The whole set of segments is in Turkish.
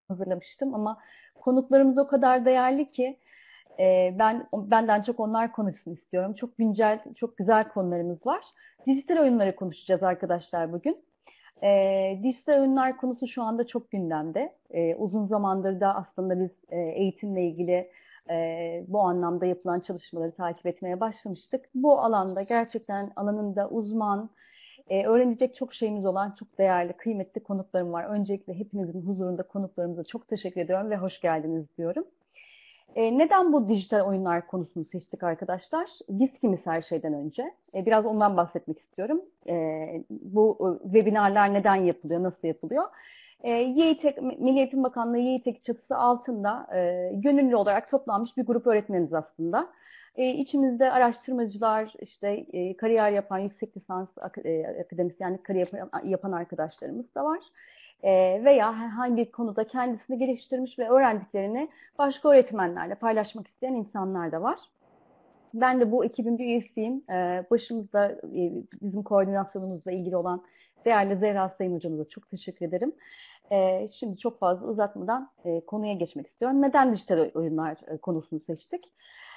hazırlamıştım ama konuklarımız o kadar değerli ki benden çok onlar konuşsun istiyorum. Çok güncel, çok güzel konularımız var. Dijital oyunları konuşacağız arkadaşlar bugün. Dijital oyunlar konusu şu anda çok gündemde. Uzun zamandır da aslında biz eğitimle ilgili bu anlamda yapılan çalışmaları takip etmeye başlamıştık. Bu alanda gerçekten alanında uzman, öğrenecek çok şeyimiz olan çok değerli, kıymetli konuklarım var. Öncelikle hepinizin huzurunda konuklarımıza çok teşekkür ediyorum ve hoş geldiniz diyorum. Neden bu dijital oyunlar konusunu seçtik arkadaşlar? Biz kimiz her şeyden önce? Biraz ondan bahsetmek istiyorum. Bu webinarlar neden yapılıyor, nasıl yapılıyor? YİTEK, Milli Eğitim Bakanlığı YİTEK çatısı altında gönüllü olarak toplanmış bir grup öğretmeniz aslında. İçimizde araştırmacılar, işte kariyer yapan, yüksek lisans akademisyenlik kariyer yapan arkadaşlarımız da var. Veya herhangi bir konuda kendisini geliştirmiş ve öğrendiklerini başka öğretmenlerle paylaşmak isteyen insanlar da var. Ben de bu ekibin bir üyesiyim. Başımızda bizim koordinasyonumuzla ilgili olan değerli Zehra Sayın hocamıza çok teşekkür ederim. Şimdi çok fazla uzatmadan konuya geçmek istiyorum. Neden dijital oyunlar konusunu seçtik?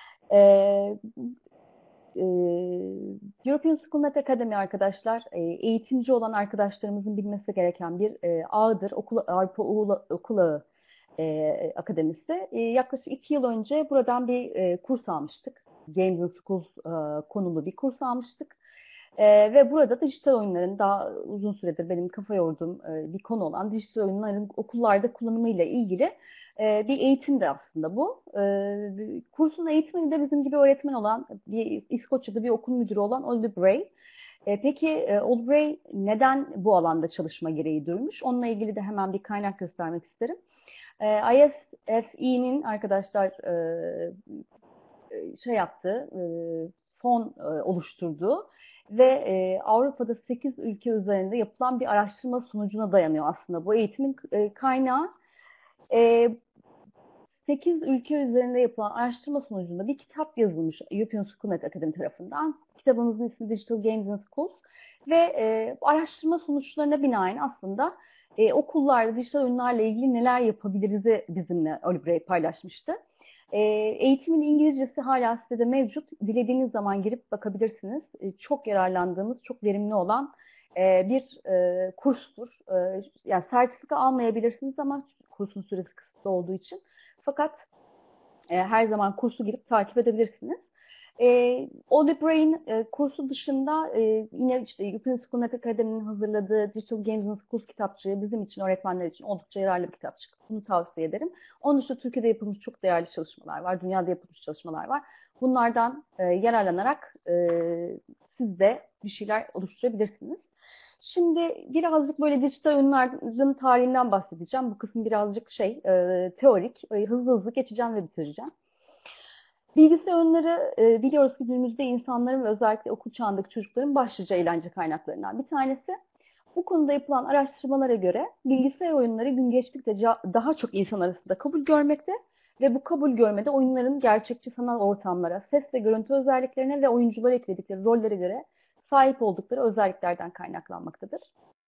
European Schoolnet Academy arkadaşlar, eğitimci olan arkadaşlarımızın bilmesi gereken bir ağdır. Avrupa Okul Ağı Akademisi. Yaklaşık 2 yıl önce buradan bir kurs almıştık. Games and Schools konulu bir kurs almıştık. Ve burada dijital oyunların daha uzun süredir benim kafa yorduğum bir konu olan dijital oyunların okullarda kullanımıyla ilgili bir eğitim de aslında bu. Kursun eğitimini de bizim gibi öğretmen olan, İskoçya'da bir okul müdürü olan Oliver Bray. Peki Oliver Bray neden bu alanda çalışma gereği duymuş? Onunla ilgili de hemen bir kaynak göstermek isterim. ISFE'nin arkadaşlar şey yaptığı, fon oluşturduğu ve Avrupa'da 8 ülke üzerinde yapılan bir araştırma sonucuna dayanıyor aslında. Bu eğitimin kaynağı 8 ülke üzerinde yapılan araştırma sonucunda bir kitap yazılmış European Schoolnet Academy tarafından. Kitabımızın ismi Digital Games in Schools ve bu araştırma sonuçlarına binaen aslında okullarda dijital oyunlarla ilgili neler yapabiliriz'i bizimle Oliver Bray paylaşmıştı. Eğitimin İngilizcesi hala sitede mevcut. Dilediğiniz zaman girip bakabilirsiniz. Çok yararlandığımız, çok verimli olan bir kurstur. Yani sertifika almayabilirsiniz ama kursun süresi kısıtlı olduğu için. Fakat her zaman kursu girip takip edebilirsiniz. Oliver Bray'in kursu dışında yine işte European Schoolnet Academy'nin hazırladığı Digital Games in Schools kitapçığı bizim için, öğretmenler için oldukça yararlı bir kitapçık. Bunu tavsiye ederim. Onun dışında Türkiye'de yapılmış çok değerli çalışmalar var. Dünyada yapılmış çalışmalar var. Bunlardan yararlanarak siz de bir şeyler oluşturabilirsiniz. Şimdi birazcık böyle dijital oyunların tarihinden bahsedeceğim. Bu kısım birazcık teorik. Hızlı hızlı geçeceğim ve bitireceğim. Bilgisayar oyunları biliyoruz ki günümüzde insanların ve özellikle okul çağındaki çocukların başlıca eğlence kaynaklarından bir tanesi. Bu konuda yapılan araştırmalara göre bilgisayar oyunları gün geçtikçe daha çok insan arasında kabul görmekte ve bu kabul görmede oyunların gerçekçi sanal ortamlara, ses ve görüntü özelliklerine ve oyunculara ekledikleri rollere göre sahip oldukları özelliklerden kaynaklanmaktadır.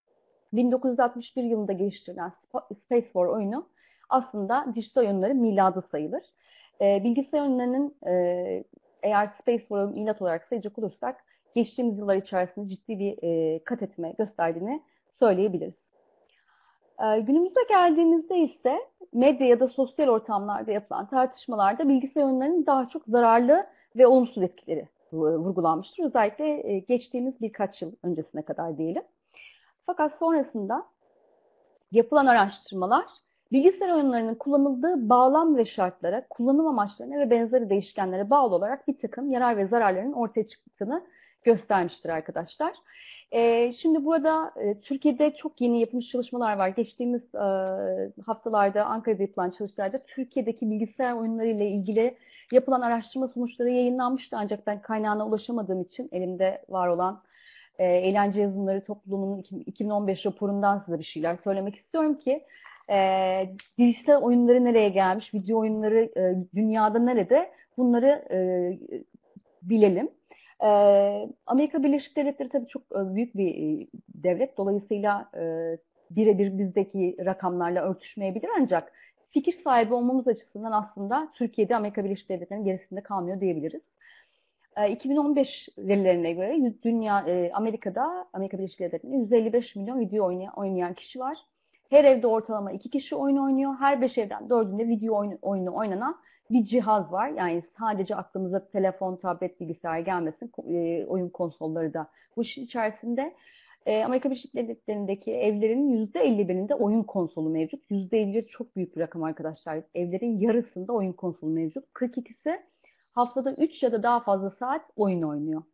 1961 yılında geliştirilen Space War oyunu aslında dijital oyunların miladı sayılır. Bilgisayar oyunlarının eğer Space War'ı milat olarak sayacak olursak geçtiğimiz yıllar içerisinde ciddi bir kat etme gösterdiğini söyleyebiliriz. Günümüze geldiğimizde ise medya ya da sosyal ortamlarda yapılan tartışmalarda bilgisayar oyunlarının daha çok zararlı ve olumsuz etkileri vurgulanmıştır. Özellikle geçtiğimiz birkaç yıl öncesine kadar diyelim. Fakat sonrasında yapılan araştırmalar bilgisayar oyunlarının kullanıldığı bağlam ve şartlara, kullanım amaçlarına ve benzeri değişkenlere bağlı olarak bir takım yarar ve zararların ortaya çıktığını göstermiştir arkadaşlar. Şimdi burada Türkiye'de çok yeni yapılmış çalışmalar var. Geçtiğimiz haftalarda Ankara'da yapılan çalışmalarda Türkiye'deki bilgisayar oyunları ile ilgili yapılan araştırma sonuçları yayınlanmıştı. Ancak ben kaynağına ulaşamadığım için elimde var olan eğlence yazılımları topluluğunun 2015 raporundan size bir şeyler söylemek istiyorum ki dijital oyunları nereye gelmiş, video oyunları dünyada nerede bunları bilelim. Amerika Birleşik Devletleri tabii çok büyük bir devlet. Dolayısıyla birebir bizdeki rakamlarla örtüşmeyebilir ancak fikir sahibi olmamız açısından aslında Türkiye'de Amerika Birleşik Devletleri'nin gerisinde kalmıyor diyebiliriz. 2015 verilerine göre Amerika'da Amerika Birleşik Devletleri'nde 155 milyon video oynayan kişi var. Her evde ortalama 2 kişi oyun oynuyor. Her 5 evden 4'ünde video oyunu oynanan bir cihaz var. Yani sadece aklımıza telefon, tablet, bilgisayar gelmesin. Oyun konsolları da bu işin içerisinde. Amerika Birleşik Devletleri'ndeki evlerin %51'inde oyun konsolu mevcut. %51 çok büyük bir rakam arkadaşlar. Evlerin yarısında oyun konsolu mevcut. 42'si haftada 3 ya da daha fazla saat oyun oynuyor.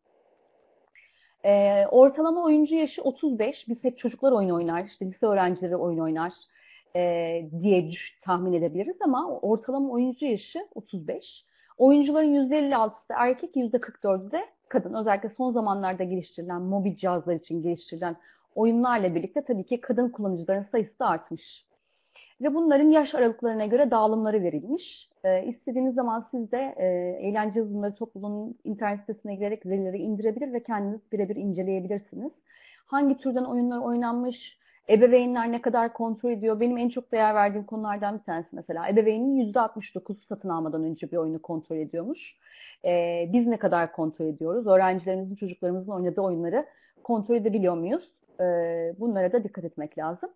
Ortalama oyuncu yaşı 35. Biz hep çocuklar oyun oynar, işte lise öğrencileri oyun oynar diye tahmin edebiliriz ama ortalama oyuncu yaşı 35. Oyuncuların %56'sı erkek, %44'ü de kadın. Özellikle son zamanlarda geliştirilen mobil cihazlar için geliştirilen oyunlarla birlikte tabii ki kadın kullanıcıların sayısı da artmış. Ve bunların yaş aralıklarına göre dağılımları verilmiş. İstediğiniz zaman siz de eğlence yazılımları topluluğunun internet sitesine girerek verileri indirebilir ve kendiniz birebir inceleyebilirsiniz. Hangi türden oyunlar oynanmış, ebeveynler ne kadar kontrol ediyor? Benim en çok değer verdiğim konulardan bir tanesi mesela. Ebeveynin %69'u satın almadan önce bir oyunu kontrol ediyormuş. Biz ne kadar kontrol ediyoruz? Öğrencilerimizin, çocuklarımızın oynadığı oyunları kontrol edebiliyor muyuz? Bunlara da dikkat etmek lazım.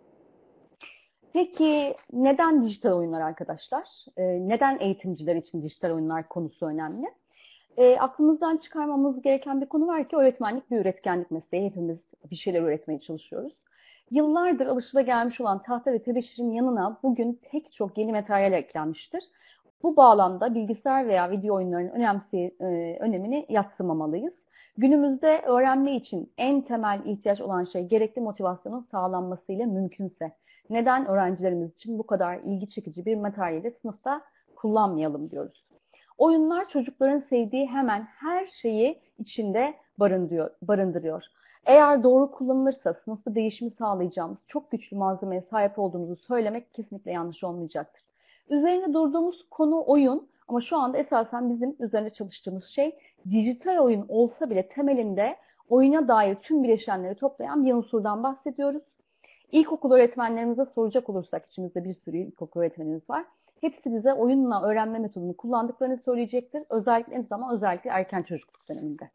Peki neden dijital oyunlar arkadaşlar? Neden eğitimciler için dijital oyunlar konusu önemli? Aklımızdan çıkarmamız gereken bir konu var ki öğretmenlik bir üretkenlik mesleği. Hepimiz bir şeyler öğretmeye çalışıyoruz. Yıllardır alışılagelmiş olan tahta ve tebeşirin yanına bugün pek çok yeni materyal eklenmiştir. Bu bağlamda bilgisayar veya video oyunlarının önemini yadsımamalıyız. Günümüzde öğrenme için en temel ihtiyaç olan şey gerekli motivasyonun sağlanmasıyla mümkünse. Neden öğrencilerimiz için bu kadar ilgi çekici bir materyali sınıfta kullanmayalım diyoruz. Oyunlar çocukların sevdiği hemen her şeyi içinde barındırıyor. Eğer doğru kullanılırsa sınıfta değişimi sağlayacağımız çok güçlü malzemeye sahip olduğumuzu söylemek kesinlikle yanlış olmayacaktır. Üzerine durduğumuz konu oyun ama şu anda esasen bizim üzerinde çalıştığımız şey dijital oyun olsa bile temelinde oyuna dair tüm bileşenleri toplayan bir unsurdan bahsediyoruz. İlkokul öğretmenlerimize soracak olursak, içimizde bir sürü ilkokul öğretmenimiz var. Hepsi bize oyunla öğrenme metodunu kullandıklarını söyleyecektir. Özellikle erken çocukluk döneminde.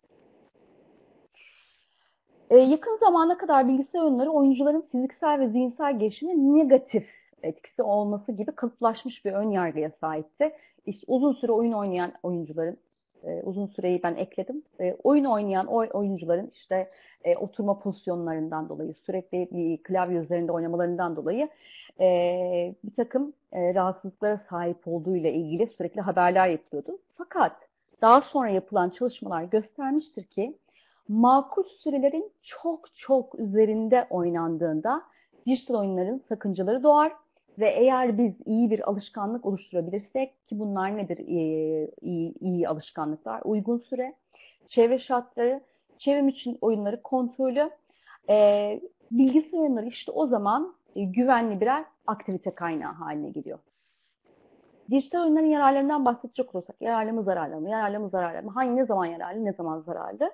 Yakın zamana kadar bilgisayar oyunları oyuncuların fiziksel ve zihinsel gelişimine negatif etkisi olması gibi kalıplaşmış bir ön yargıya sahipti. İşte uzun süre oyun oynayan oyuncuların, uzun süreyi ben ekledim. Oyun oynayan oyuncuların işte oturma pozisyonlarından dolayı, sürekli klavye üzerinde oynamalarından dolayı bir takım rahatsızlıklara sahip olduğu ile ilgili sürekli haberler yapılıyordu. Fakat daha sonra yapılan çalışmalar göstermiştir ki makul sürelerin çok çok üzerinde oynandığında dijital oyunların sakıncaları doğar ve eğer biz iyi bir alışkanlık oluşturabilirsek ki bunlar nedir iyi alışkanlıklar? Uygun süre, çevre şartları, çevrim için oyunları kontrolü, bilgisayar oyunları işte o zaman güvenli birer aktivite kaynağı haline geliyor. Dijital oyunların yararlarından bahsedecek olursak yararlı mı zararlı mı? Yararlı mı zararlı mı? Ne zaman yararlı, ne zaman zararlı?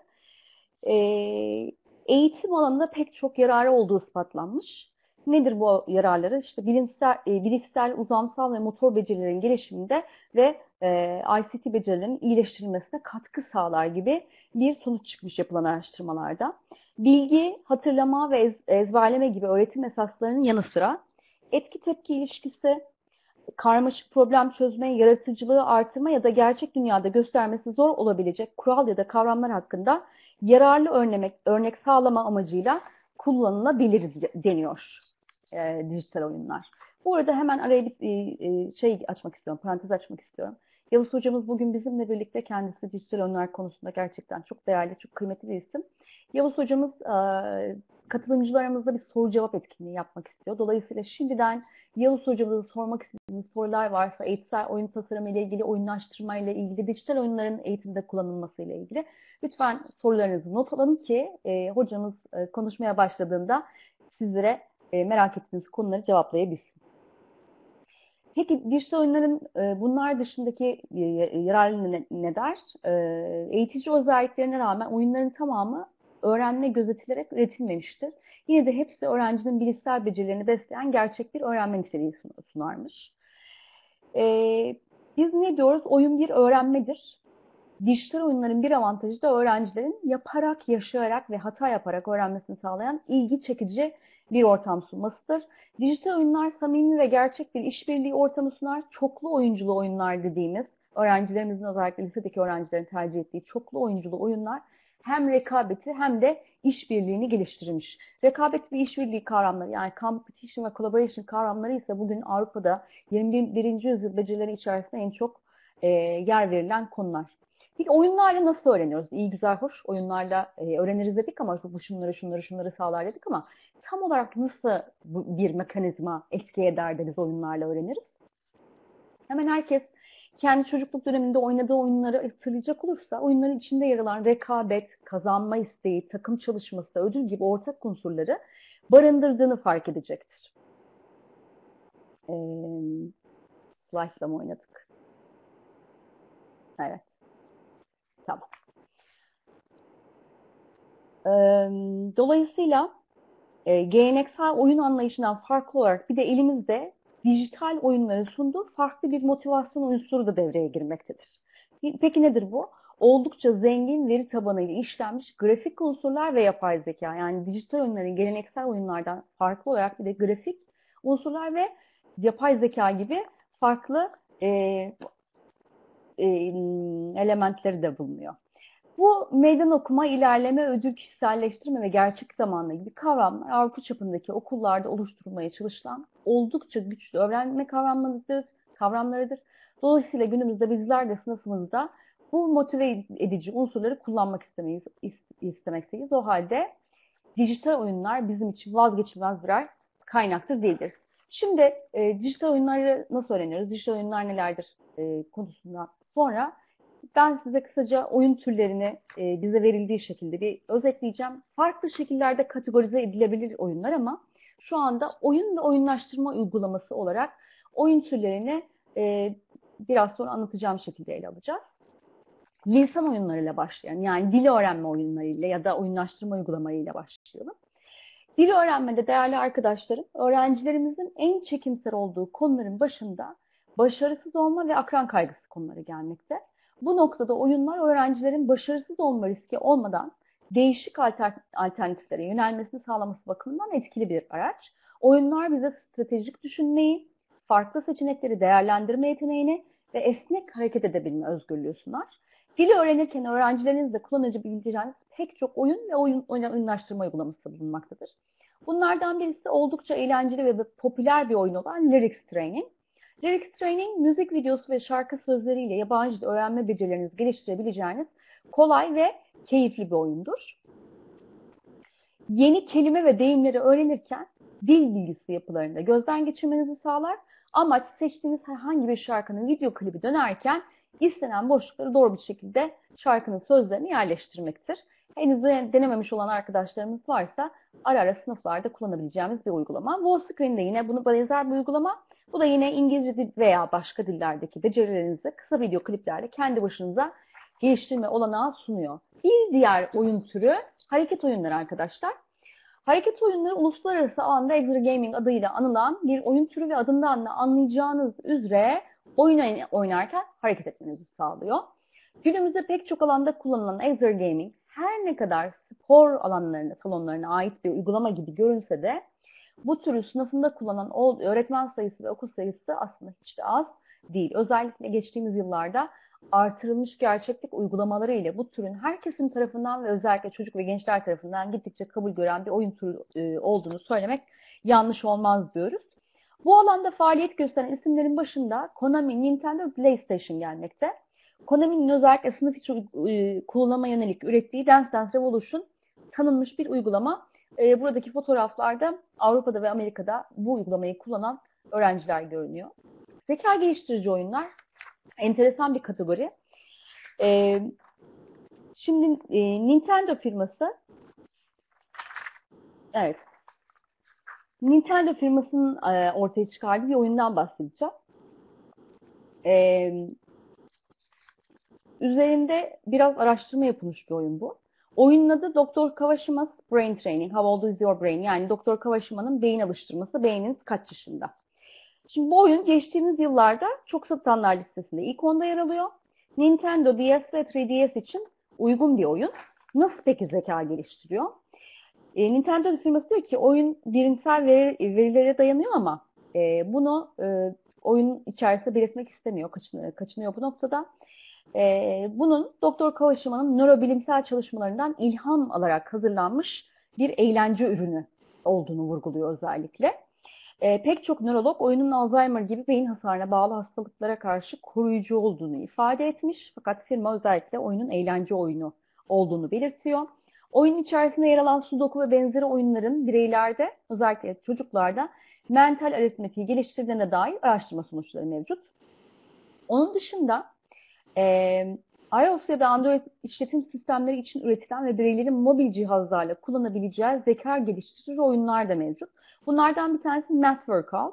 Eğitim alanında pek çok yararı olduğu ispatlanmış. Nedir bu yararları? İşte bilişsel, uzamsal ve motor becerilerin gelişiminde ve ICT becerilerinin iyileştirilmesine katkı sağlar gibi bir sonuç çıkmış yapılan araştırmalarda. Bilgi, hatırlama ve ezberleme gibi öğretim esaslarının yanı sıra etki-tepki ilişkisi, karmaşık problem çözme, yaratıcılığı artırma ya da gerçek dünyada göstermesi zor olabilecek kural ya da kavramlar hakkında yararlı örnek sağlama amacıyla kullanılabilir deniyor dijital oyunlar. Bu arada hemen araya bir açmak istiyorum, parantez açmak istiyorum. Yavuz hocamız bugün bizimle birlikte, kendisi dijital oyunlar konusunda gerçekten çok değerli, çok kıymetli bir isim. Yavuz hocamız katılımcılarımızla bir soru cevap etkinliği yapmak istiyor. Dolayısıyla şimdiden Yavuz hocamıza sormak istediğiniz sorular varsa eğitsel oyun tasarımı ile ilgili, oyunlaştırma ile ilgili, dijital oyunların eğitimde kullanılması ile ilgili lütfen sorularınızı not alın ki hocamız konuşmaya başladığında sizlere merak ettiğiniz konuları cevaplayabilsin. Peki dijital oyunların bunlar dışındaki yararlı ne der? Eğitici özelliklerine rağmen oyunların tamamı öğrenme gözetilerek üretilmemiştir. Yine de hepsi öğrencinin bilişsel becerilerini besleyen gerçek bir öğrenme niteliği sunarmış. Biz ne diyoruz? Oyun bir öğrenmedir. Dijital oyunların bir avantajı da öğrencilerin yaparak, yaşayarak ve hata yaparak öğrenmesini sağlayan ilgi çekici bir ortam sunmasıdır. Dijital oyunlar samimi ve gerçek bir işbirliği ortamı sunar. Çoklu oyunculu oyunlar dediğimiz, öğrencilerimizin özellikle lisedeki öğrencilerin tercih ettiği çoklu oyunculu oyunlar hem rekabeti hem de işbirliğini geliştirmiş. Rekabet ve işbirliği kavramları, yani competition ve collaboration kavramları ise bugün Avrupa'da 21. yüzyıl becerileri içerisinde en çok yer verilen konular. Peki oyunlarla nasıl öğreniyoruz? İyi güzel hoş oyunlarla öğreniriz dedik ama şunları sağlar dedik ama tam olarak nasıl bir mekanizma etki eder de biz oyunlarla öğreniriz? Hemen herkes kendi çocukluk döneminde oynadığı oyunları hatırlayacak olursa oyunların içinde yer alan rekabet, kazanma isteği, takım çalışması, ödül gibi ortak unsurları barındırdığını fark edecektir. Slice'la mı oynadık? Evet. Tamam. Dolayısıyla geleneksel oyun anlayışından farklı olarak bir de elimizde dijital oyunların sunduğu farklı bir motivasyon unsuru da devreye girmektedir. Peki nedir bu? Oldukça zengin veri tabanıyla işlenmiş grafik unsurlar ve yapay zeka. Yani dijital oyunların geleneksel oyunlardan farklı olarak bir de grafik unsurlar ve yapay zeka gibi farklı elementleri de bulunuyor. Bu meydan okuma, ilerleme, ödül, kişiselleştirme ve gerçek zamanla gibi kavramlar Avrupa çapındaki okullarda oluşturulmaya çalışılan oldukça güçlü öğrenme kavramlarıdır. Dolayısıyla günümüzde bizler de sınıfımızda bu motive edici unsurları kullanmak istemekteyiz. O halde dijital oyunlar bizim için vazgeçilmez birer kaynaktır değildir. Şimdi dijital oyunları nasıl öğreniyoruz? Dijital oyunlar nelerdir konusunda sonra ben size kısaca oyun türlerini bize verildiği şekilde bir özetleyeceğim. Farklı şekillerde kategorize edilebilir oyunlar ama şu anda oyun ve oyunlaştırma uygulaması olarak oyun türlerini biraz sonra anlatacağım şekilde ele alacağız. Lisan oyunlarıyla başlayan, yani dil öğrenme oyunlarıyla ya da oyunlaştırma uygulamalarıyla başlayalım. Dil öğrenmede değerli arkadaşlarım, öğrencilerimizin en çekimser olduğu konuların başında başarısız olma ve akran kaygısı konuları gelmekte. Bu noktada oyunlar öğrencilerin başarısız olma riski olmadan değişik alternatiflere yönelmesini sağlaması bakımından etkili bir araç. Oyunlar bize stratejik düşünmeyi, farklı seçenekleri değerlendirme yeteneğini ve esnek hareket edebilme özgürlüğü sunar. Dili öğrenirken öğrencilerinizle kullanabileceğiniz pek çok oyun ve oyunlaştırma uygulaması bulunmaktadır. Bunlardan birisi oldukça eğlenceli ve popüler bir oyun olan Lyrics Training. Lyrics Training, müzik videosu ve şarkı sözleriyle yabancı dil öğrenme becerilerinizi geliştirebileceğiniz kolay ve keyifli bir oyundur. Yeni kelime ve deyimleri öğrenirken dil bilgisi yapılarında gözden geçirmenizi sağlar. Amaç seçtiğiniz herhangi bir şarkının video klibi dönerken istenen boşlukları doğru bir şekilde şarkının sözlerini yerleştirmektir. Henüz denememiş olan arkadaşlarımız varsa ara ara sınıflarda kullanabileceğimiz bir uygulama. Wallscreen'de yine bunu benzer bir uygulama. Bu da yine İngilizce dil veya başka dillerdeki becerilerinizi kısa video kliplerle kendi başınıza geliştirme olanağı sunuyor. Bir diğer oyun türü hareket oyunları arkadaşlar. Hareket oyunları uluslararası alanda Exergaming adıyla anılan bir oyun türü ve adından da anlayacağınız üzere oyun oynarken hareket etmenizi sağlıyor. Günümüzde pek çok alanda kullanılan Exergaming her ne kadar spor alanlarına, salonlarına ait bir uygulama gibi görünse de bu türü sınıfında kullanan öğretmen sayısı ve okul sayısı aslında hiç de az değil. Özellikle geçtiğimiz yıllarda artırılmış gerçeklik uygulamaları ile bu türün herkesin tarafından ve özellikle çocuk ve gençler tarafından gittikçe kabul gören bir oyun türü olduğunu söylemek yanlış olmaz diyoruz. Bu alanda faaliyet gösteren isimlerin başında Konami, Nintendo ve PlayStation gelmekte. Konami'nin özellikle sınıf içi kullanıma yönelik ürettiği Dance Dance Revolution tanınmış bir uygulama. Buradaki fotoğraflarda Avrupa'da ve Amerika'da bu uygulamayı kullanan öğrenciler görünüyor. Zeka geliştirici oyunlar enteresan bir kategori. Şimdi Nintendo firması, evet, Nintendo firmasının ortaya çıkardığı bir oyundan bahsedeceğim. Üzerinde biraz araştırma yapılmış bir oyun bu. Oyunun adı Doktor Kawashima's Brain Training. How old is your brain? Yani Doktor Kawashima'nın beyin alıştırması. Beyniniz kaç yaşında? Şimdi bu oyun geçtiğimiz yıllarda çok satılanlar listesinde ilk onda yer alıyor. Nintendo DS ve 3DS için uygun bir oyun. Nasıl peki zeka geliştiriyor? Nintendo firması diyor ki oyun bilimsel verilere dayanıyor ama bunu oyun içerisinde belirtmek istemiyor. Kaçınıyor bu noktada. Bunun Doktor Kawashima'nın nörobilimsel çalışmalarından ilham alarak hazırlanmış bir eğlence ürünü olduğunu vurguluyor özellikle. Pek çok nörolog oyunun Alzheimer gibi beyin hasarına bağlı hastalıklara karşı koruyucu olduğunu ifade etmiş. Fakat firma özellikle oyunun eğlence oyunu olduğunu belirtiyor. Oyunun içerisinde yer alan Sudoku ve benzeri oyunların bireylerde, özellikle çocuklarda mental aritmetiği geliştirdiğine dair araştırma sonuçları mevcut. Onun dışında iOS ya da Android işletim sistemleri için üretilen ve bireylerin mobil cihazlarla kullanabileceği zeka geliştirici oyunlar da mevcut. Bunlardan bir tanesi Math Workout.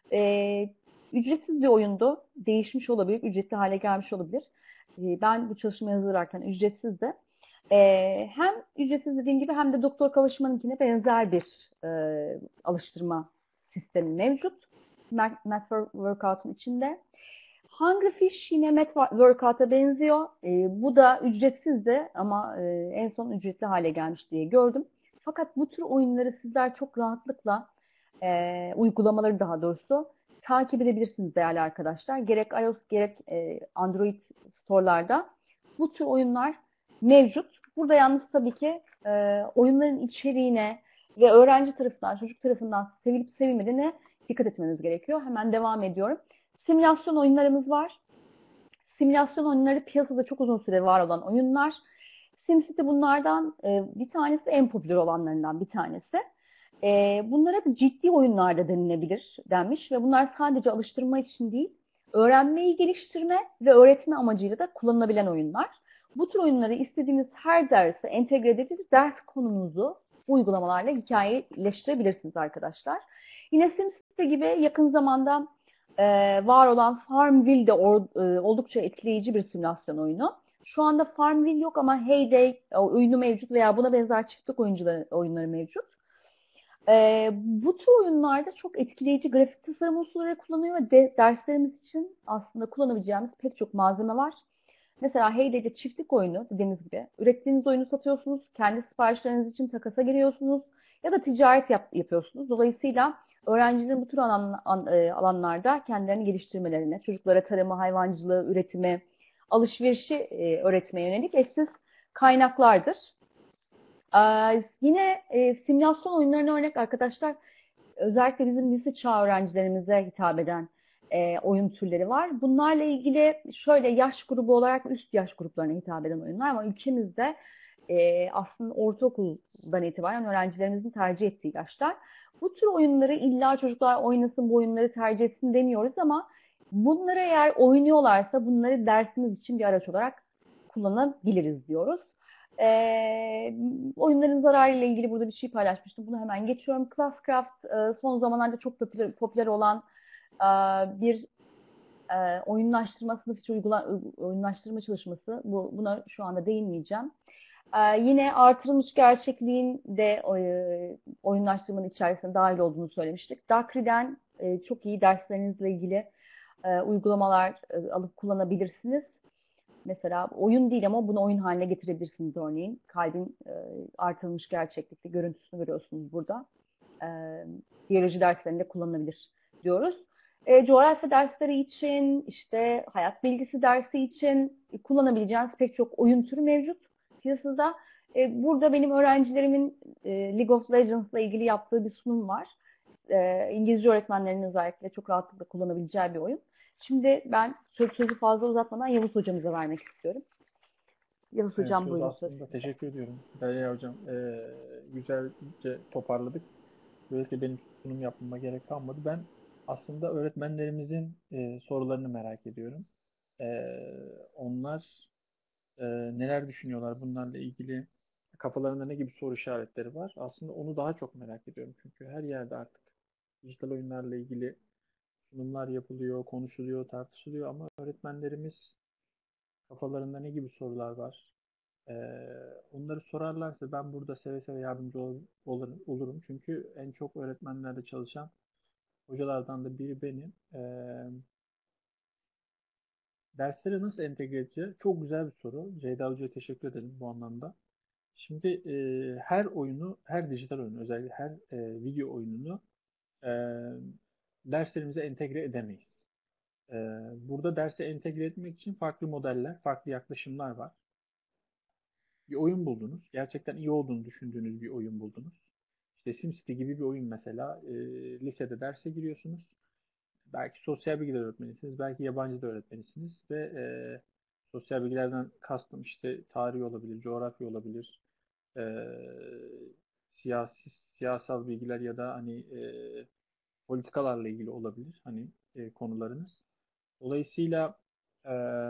Ücretsiz bir oyundu. Değişmiş olabilir, ücretli hale gelmiş olabilir. Ben bu çalışmayı hazırlarken ücretsizdi. Hem ücretsiz dediğim gibi hem de Doktor Kawashima'nınkine benzer bir alıştırma sistemi mevcut. Math Workout'un içinde. Hungry Fish yine Math Workout'a benziyor. Bu da ücretsizdi ama en son ücretli hale gelmiş diye gördüm. Fakat bu tür oyunları sizler çok rahatlıkla uygulamaları daha doğrusu takip edebilirsiniz değerli arkadaşlar. Gerek iOS gerek Android store'larda bu tür oyunlar mevcut. Burada yalnız tabii ki oyunların içeriğine ve öğrenci tarafından, çocuk tarafından sevilip sevilmediğine dikkat etmeniz gerekiyor. Hemen devam ediyorum. Simülasyon oyunlarımız var. Simülasyon oyunları piyasada çok uzun süre var olan oyunlar. SimCity bunlardan bir tanesi, en popüler olanlarından bir tanesi. Bunlara da ciddi oyunlarda denilebilir denmiş ve bunlar sadece alıştırma için değil, öğrenmeyi geliştirme ve öğretme amacıyla da kullanılabilen oyunlar. Bu tür oyunları istediğiniz her derse entegre edebilir, ders konumuzu bu uygulamalarla hikayeleştirebilirsiniz arkadaşlar. Yine SimCity gibi yakın zamanda var olan Farmville de oldukça etkileyici bir simülasyon oyunu. Şu anda Farmville yok ama Hay oyunu mevcut veya buna benzer çiftlik oyunları mevcut. Bu tür oyunlarda çok etkileyici grafik tasarım unsurları kullanıyor ve derslerimiz için aslında kullanabileceğimiz pek çok malzeme var. Mesela Hey'de çiftlik oyunu dediğimiz gibi ürettiğiniz oyunu satıyorsunuz, kendi siparişleriniz için takasa giriyorsunuz ya da ticaret yapıyorsunuz. Dolayısıyla öğrencilerin bu tür alanlarda kendilerini geliştirmelerine, çocuklara tarımı, hayvancılığı, üretimi, alışverişi öğretmeye yönelik eşsiz kaynaklardır. Yine simülasyon oyunlarına örnek arkadaşlar, özellikle bizim lise çağı öğrencilerimize hitap eden oyun türleri var. Bunlarla ilgili şöyle yaş grubu olarak üst yaş gruplarına hitap eden oyunlar ama ülkemizde aslında ortaokuldan itibaren öğrencilerimizin tercih ettiği yaşlar. Bu tür oyunları illa çocuklar oynasın, bu oyunları tercih etsin demiyoruz ama bunları eğer oynuyorlarsa bunları dersimiz için bir araç olarak kullanabiliriz diyoruz. Oyunların zararıyla ilgili burada bir şey paylaşmıştım. Bunu hemen geçiyorum. Classcraft son zamanlarda çok popüler olan bir oyunlaştırma, sınıf içi oyunlaştırma çalışması. Buna şu anda değinmeyeceğim. Yine artırılmış gerçekliğin de oyunlaştırmanın içerisine dahil olduğunu söylemiştik. Dakri'den çok iyi derslerinizle ilgili uygulamalar alıp kullanabilirsiniz. Mesela oyun değil ama bunu oyun haline getirebilirsiniz örneğin. Kalbin artırılmış gerçeklikte görüntüsünü görüyorsunuz burada. Biyoloji derslerinde kullanılabilir diyoruz. Coğrafya dersleri için, işte hayat bilgisi dersi için kullanabileceğiniz pek çok oyun türü mevcut piyasada. Burada benim öğrencilerimin League of Legends'la ilgili yaptığı bir sunum var. İngilizce öğretmenlerinin özellikle çok rahatlıkla kullanabileceği bir oyun. Şimdi ben sözü fazla uzatmadan Yavuz hocamıza vermek istiyorum. Yavuz Evet, hocam söz buyurun söz. aslında teşekkür ediyorum. Derya Hocam, güzelce toparladık. Böylelikle benim sunum yapmama gerek kalmadı. Ben aslında öğretmenlerimizin sorularını merak ediyorum. E, Onlar neler düşünüyorlar bunlarla ilgili? Kafalarında ne gibi soru işaretleri var? Aslında onu daha çok merak ediyorum. Çünkü her yerde artık dijital oyunlarla ilgili sunumlar yapılıyor, konuşuluyor, tartışılıyor ama öğretmenlerimiz kafalarında ne gibi sorular var? Onları sorarlarsa ben burada seve seve yardımcı olurum. Çünkü en çok öğretmenlerde çalışan hocalardan da biri benim. Dersleri nasıl entegre edeceğiz? Çok güzel bir soru. Ceyda Hoca'ya teşekkür ederim bu anlamda. Şimdi her oyunu, her dijital oyunu, özellikle her video oyununu e, derslerimize entegre edemeyiz. Burada derse entegre etmek için farklı modeller, farklı yaklaşımlar var. Bir oyun buldunuz. Gerçekten iyi olduğunu düşündüğünüz bir oyun buldunuz. İşte SimCity gibi bir oyun mesela. Lisede derse giriyorsunuz. Belki sosyal bilgiler öğretmenisiniz, belki yabancı da öğretmenisiniz ve sosyal bilgilerden kastım işte tarih olabilir, coğrafya olabilir, e, siyasal bilgiler ya da hani politikalarla ilgili olabilir hani konularınız. Dolayısıyla e,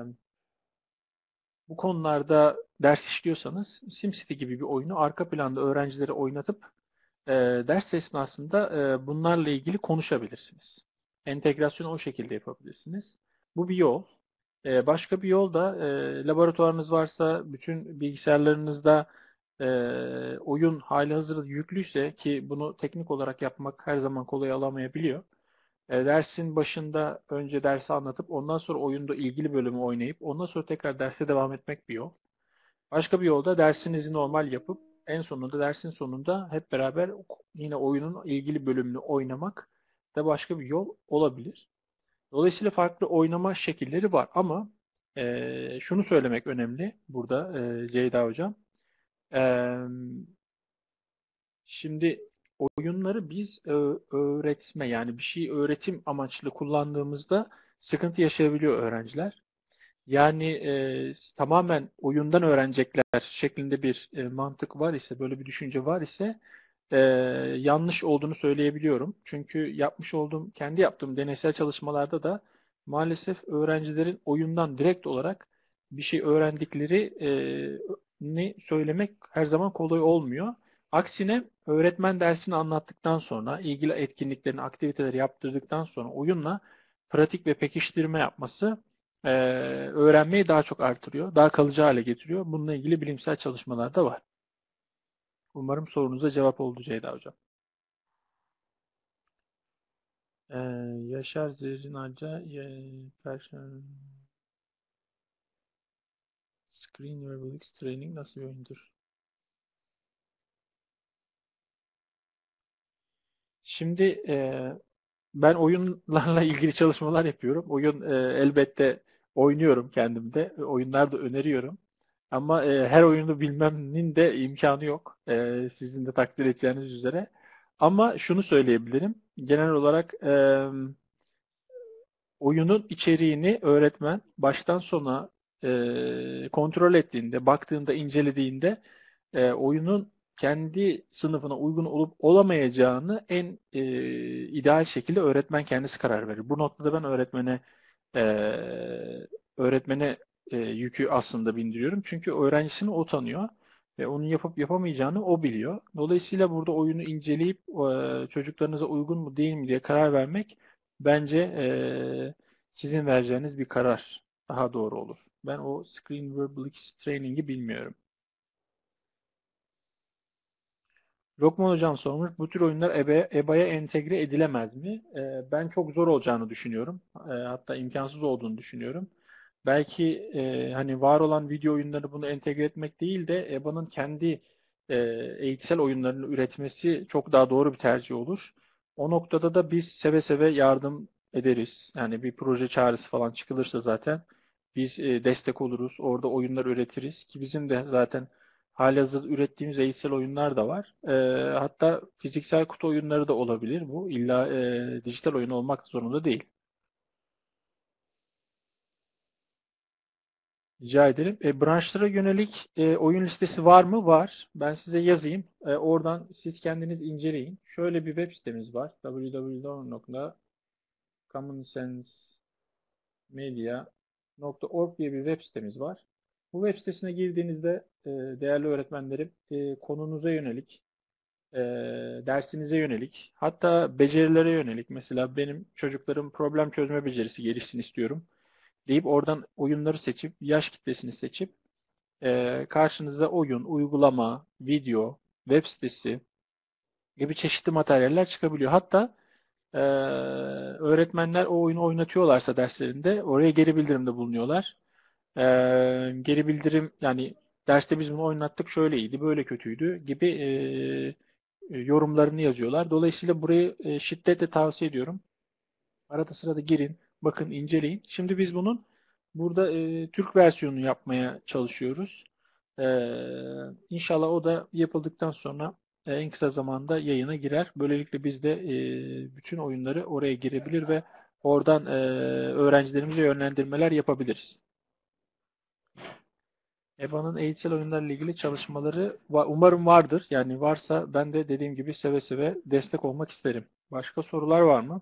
bu konularda ders işliyorsanız SimCity gibi bir oyunu arka planda öğrencilere oynatıp ders esnasında bunlarla ilgili konuşabilirsiniz. Entegrasyonu o şekilde yapabilirsiniz. Bu bir yol. Başka bir yol da laboratuvarınız varsa bütün bilgisayarlarınızda oyun hali hazırda yüklüyse ki bunu teknik olarak yapmak her zaman kolay alamayabiliyor. Dersin başında önce dersi anlatıp ondan sonra oyunda ilgili bölümü oynayıp ondan sonra tekrar derse devam etmek bir yol. Başka bir yolda dersinizi normal yapıp en sonunda dersin sonunda hep beraber yine oyunun ilgili bölümünü oynamak da başka bir yol olabilir. Dolayısıyla farklı oynama şekilleri var ama şunu söylemek önemli burada Ceyda Hocam. Eee, Şimdi oyunları biz öğretme yani bir şey öğretim amaçlı kullandığımızda sıkıntı yaşayabiliyor öğrenciler. Yani tamamen oyundan öğrenecekler şeklinde bir mantık var ise, böyle bir düşünce var ise e, yanlış olduğunu söyleyebiliyorum. Çünkü kendi yaptığım deneysel çalışmalarda da maalesef öğrencilerin oyundan direkt olarak bir şey öğrendikleri ni söylemek her zaman kolay olmuyor. Aksine öğretmen dersini anlattıktan sonra, ilgili etkinliklerini, aktiviteleri yaptırdıktan sonra oyunla pratik ve pekiştirme yapması öğrenmeyi daha çok artırıyor, daha kalıcı hale getiriyor. Bununla ilgili bilimsel çalışmalar da var. Umarım sorunuza cevap oldu Ceyda Hocam. Ee, Yaşar Zerrin Aca, Screen Verbal Training nasıl bir oyundur? Şimdi ben oyunlarla ilgili çalışmalar yapıyorum. Oyun elbette oynuyorum kendimde. Oyunlar da öneriyorum. Ama her oyunu bilmemin de imkanı yok. Sizin de takdir edeceğiniz üzere. Ama şunu söyleyebilirim. Genel olarak oyunun içeriğini öğretmen baştan sona kontrol ettiğinde, baktığında, incelediğinde oyunun kendi sınıfına uygun olup olamayacağını en ideal şekilde öğretmen kendisi karar verir. Bu noktada ben e, öğretmene yükü aslında bindiriyorum. Çünkü öğrencisini o tanıyor ve onun yapıp yapamayacağını o biliyor. Dolayısıyla burada oyunu inceleyip çocuklarınıza uygun mu değil mi diye karar vermek bence sizin vereceğiniz bir karar daha doğru olur. Ben o Screen Verbal Training'i bilmiyorum. Lokman Hocam sormuş, bu tür oyunlar EBA'ya entegre edilemez mi? Ben çok zor olacağını düşünüyorum. Hatta imkansız olduğunu düşünüyorum. Belki hani var olan video oyunları bunu entegre etmek değil de EBA'nın kendi eğitsel oyunlarını üretmesi çok daha doğru bir tercih olur. O noktada da biz seve seve yardım ederiz. Yani bir proje çağrısı falan çıkılırsa zaten biz destek oluruz. Orada oyunlar üretiriz ki bizim de zaten halihazırda ürettiğimiz eğitsel oyunlar da var. Hatta fiziksel kutu oyunları da olabilir bu. İlla dijital oyun olmak zorunda değil. Rica ederim. Branşlara yönelik oyun listesi var mı? Var. Ben size yazayım. Oradan siz kendiniz inceleyin. Şöyle bir web sitemiz var. www.commonsensemedia.org diye bir web sitemiz var. Bu web sitesine girdiğinizde değerli öğretmenlerim konunuza yönelik e, dersinize yönelik, hatta becerilere yönelik, mesela benim çocuklarım problem çözme becerisi gelişsin istiyorum deyip oradan oyunları seçip, yaş kitlesini seçip karşınıza oyun, uygulama, video, web sitesi gibi çeşitli materyaller çıkabiliyor. Hatta öğretmenler o oyunu oynatıyorlarsa derslerinde oraya geri bildirimde bulunuyorlar. Geri bildirim yani derste biz bunu oynattık şöyle iyiydi, böyle kötüydü gibi yorumlarını yazıyorlar. Dolayısıyla burayı şiddetle tavsiye ediyorum. Arada sırada girin, bakın, inceleyin. Şimdi biz bunun burada Türk versiyonunu yapmaya çalışıyoruz. İnşallah o da yapıldıktan sonra en kısa zamanda yayına girer. Böylelikle biz de bütün oyunları oraya girebilir ve oradan öğrencilerimize yönlendirmeler yapabiliriz. EBA'nın eğitsel oyunlarla ilgili çalışmaları umarım vardır. Yani varsa ben de dediğim gibi seve seve destek olmak isterim. Başka sorular var mı?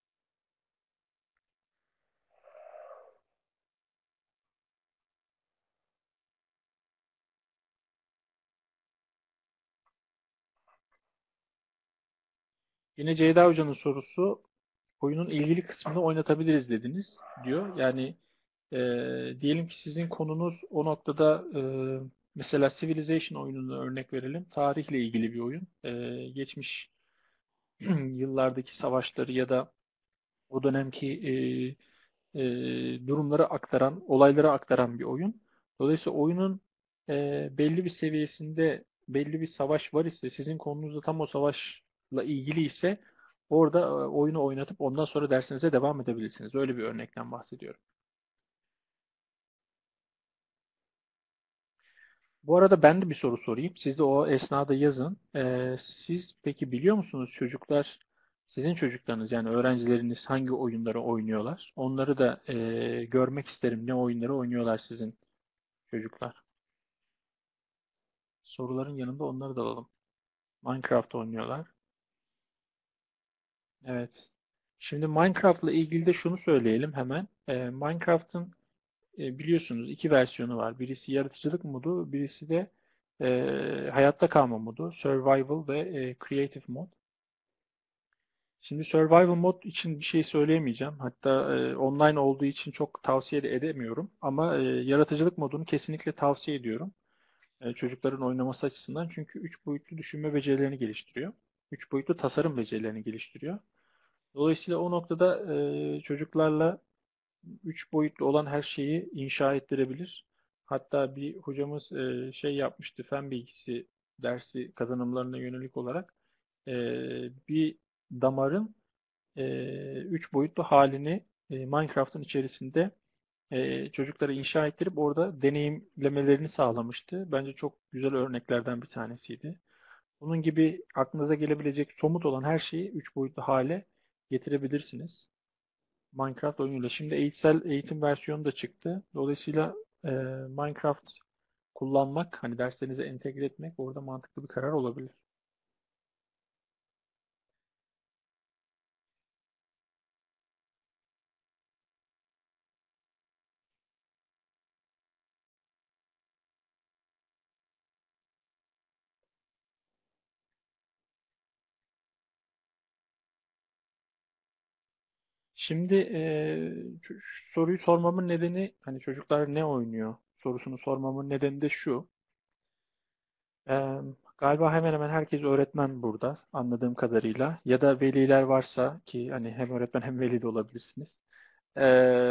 Yine Ceyda Hoca'nın sorusu, oyunun ilgili kısmını oynatabiliriz dediniz diyor. Yani e, diyelim ki sizin konunuz o noktada mesela Civilization oyununu örnek verelim. Tarihle ilgili bir oyun. Geçmiş yıllardaki savaşları ya da o dönemki durumları aktaran, olayları aktaran bir oyun. Dolayısıyla oyunun belli bir seviyesinde belli bir savaş var ise, sizin konunuzda tam o savaşla ilgili ise orada oyunu oynatıp ondan sonra dersinize devam edebilirsiniz. Öyle bir örnekten bahsediyorum. Bu arada ben de bir soru sorayım. Siz de o esnada yazın. Siz peki biliyor musunuz çocuklar, sizin çocuklarınız yani öğrencileriniz hangi oyunları oynuyorlar? Onları da görmek isterim. Ne oyunları oynuyorlar sizin çocuklar? Soruların yanında onları da alalım. Minecraft oynuyorlar. Evet. Şimdi Minecraft'la ilgili de şunu söyleyelim hemen. Minecraft'ın biliyorsunuz iki versiyonu var. Birisi yaratıcılık modu, birisi de hayatta kalma modu. Survival ve Creative mod. Şimdi Survival mod için bir şey söyleyemeyeceğim. Hatta online olduğu için çok tavsiye de edemiyorum. Ama yaratıcılık modunu kesinlikle tavsiye ediyorum. Çocukların oynaması açısından. Çünkü 3 boyutlu düşünme becerilerini geliştiriyor. 3 boyutlu tasarım becerilerini geliştiriyor. Dolayısıyla o noktada çocuklarla 3 boyutlu olan her şeyi inşa ettirebilir. Hatta bir hocamız şey yapmıştı, fen bilgisi dersi kazanımlarına yönelik olarak e, bir damarın 3 boyutlu halini Minecraft'ın içerisinde çocuklara inşa ettirip orada deneyimlemelerini sağlamıştı. Bence çok güzel örneklerden bir tanesiydi. Bunun gibi aklınıza gelebilecek somut olan her şeyi 3 boyutlu hale getirebilirsiniz. Minecraft oyunuyla. Şimdi eğitim versiyonu da çıktı. Dolayısıyla e, Minecraft kullanmak, hani derslerinize entegre etmek orada mantıklı bir karar olabilir. Şimdi şu soruyu sormamın nedeni, hani çocuklar ne oynuyor sorusunu sormamın nedeni de şu. E, Galiba hemen hemen herkes öğretmen burada anladığım kadarıyla. Ya da veliler varsa, ki hani hem öğretmen hem veli de olabilirsiniz. E,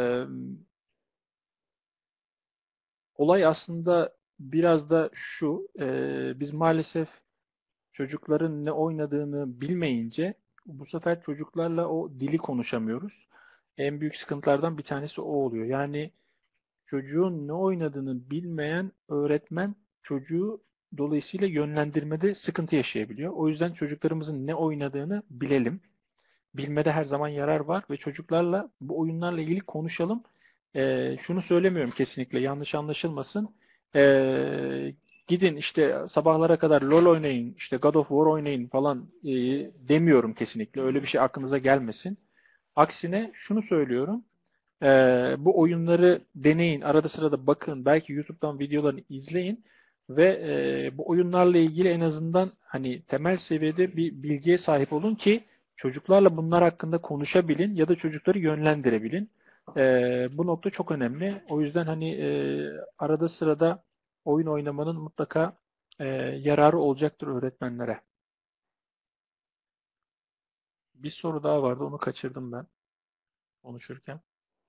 Olay aslında biraz da şu. Biz maalesef çocukların ne oynadığını bilmeyince bu sefer çocuklarla o dili konuşamıyoruz. En büyük sıkıntılardan bir tanesi o oluyor. Yani çocuğun ne oynadığını bilmeyen öğretmen çocuğu dolayısıyla yönlendirmede sıkıntı yaşayabiliyor. O yüzden çocuklarımızın ne oynadığını bilelim. Bilmede her zaman yarar var ve çocuklarla bu oyunlarla ilgili konuşalım. Şunu söylemiyorum, kesinlikle yanlış anlaşılmasın. Ee, Gidin işte sabahlara kadar LoL oynayın, işte God of War oynayın falan demiyorum kesinlikle. Öyle bir şey aklınıza gelmesin. Aksine şunu söylüyorum. Bu oyunları deneyin, arada sırada bakın, belki YouTube'dan videolarını izleyin ve bu oyunlarla ilgili en azından hani temel seviyede bir bilgiye sahip olun ki çocuklarla bunlar hakkında konuşabilin ya da çocukları yönlendirebilin. Bu nokta çok önemli. O yüzden hani arada sırada oyun oynamanın mutlaka yararı olacaktır öğretmenlere. Bir soru daha vardı, onu kaçırdım ben konuşurken.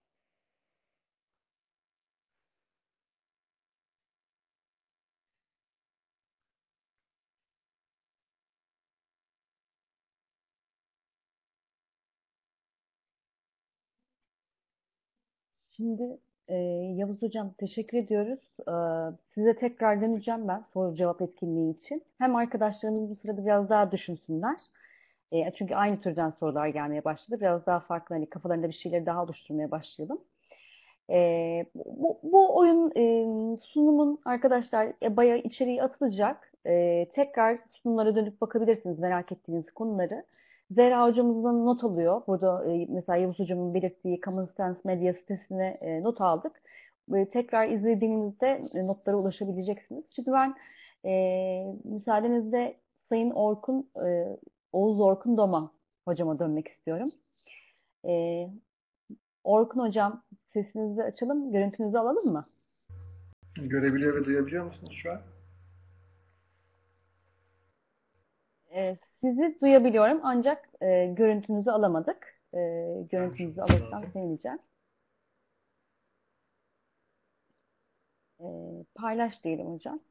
Şimdi Yavuz Hocam teşekkür ediyoruz. Size tekrar döneceğim ben soru cevap etkinliği için. Hem arkadaşlarımız bu sırada biraz daha düşünsünler. Çünkü aynı türden sorular gelmeye başladı. Biraz daha farklı, hani kafalarında bir şeyleri daha oluşturmaya başlayalım. Bu oyun sunumun arkadaşlar bayağı içeriği atılacak. Tekrar sunumlara dönüp bakabilirsiniz merak ettiğiniz konuları. Zehra hocamızdan not alıyor. Burada mesela Yavuz hocamın belirttiği Common Sense Media sitesine not aldık. Tekrar izlediğinizde notlara ulaşabileceksiniz. Şimdi ben müsaadenizle Sayın Oğuz Orkun Doma hocama dönmek istiyorum. E, Orkun hocam, sesinizi açalım, görüntünüzü alalım mı? Görebiliyor ve duyabiliyor musunuz şu an? Sizi duyabiliyorum ancak görüntünüzü alamadık. Görüntünüzü Konuşmamız alırsam lazım. sevineceğim. Paylaş diyelim hocam.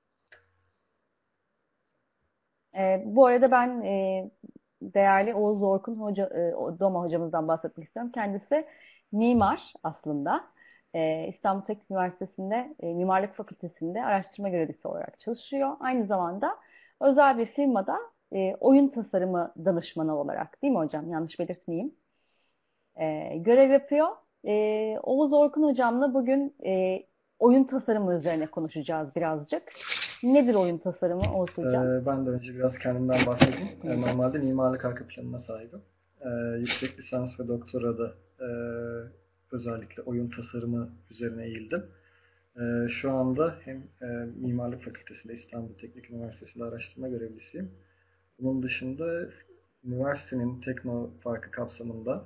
Bu arada ben değerli Oğuz Orkun Doma hocamızdan bahsetmek istiyorum. Kendisi mimar aslında. İstanbul Teknik Üniversitesi'nde Mimarlık Fakültesi'nde araştırma görevlisi olarak çalışıyor. Aynı zamanda özel bir firmada oyun tasarımı danışmanı olarak, değil mi hocam? Yanlış belirtmeyeyim. Görev yapıyor. Oğuz Orkun hocamla bugün oyun tasarımı üzerine konuşacağız birazcık. Nedir oyun tasarımı Oğuz hocam? Ben de önce biraz kendimden bahsedeyim. Normalde mimarlık arka planına sahibim. Yüksek lisans ve doktora da özellikle oyun tasarımı üzerine eğildim. Şu anda hem Mimarlık Fakültesi'nde İstanbul Teknik Üniversitesi'nde araştırma görevlisiyim. Bunun dışında üniversitenin Teknoparkı kapsamında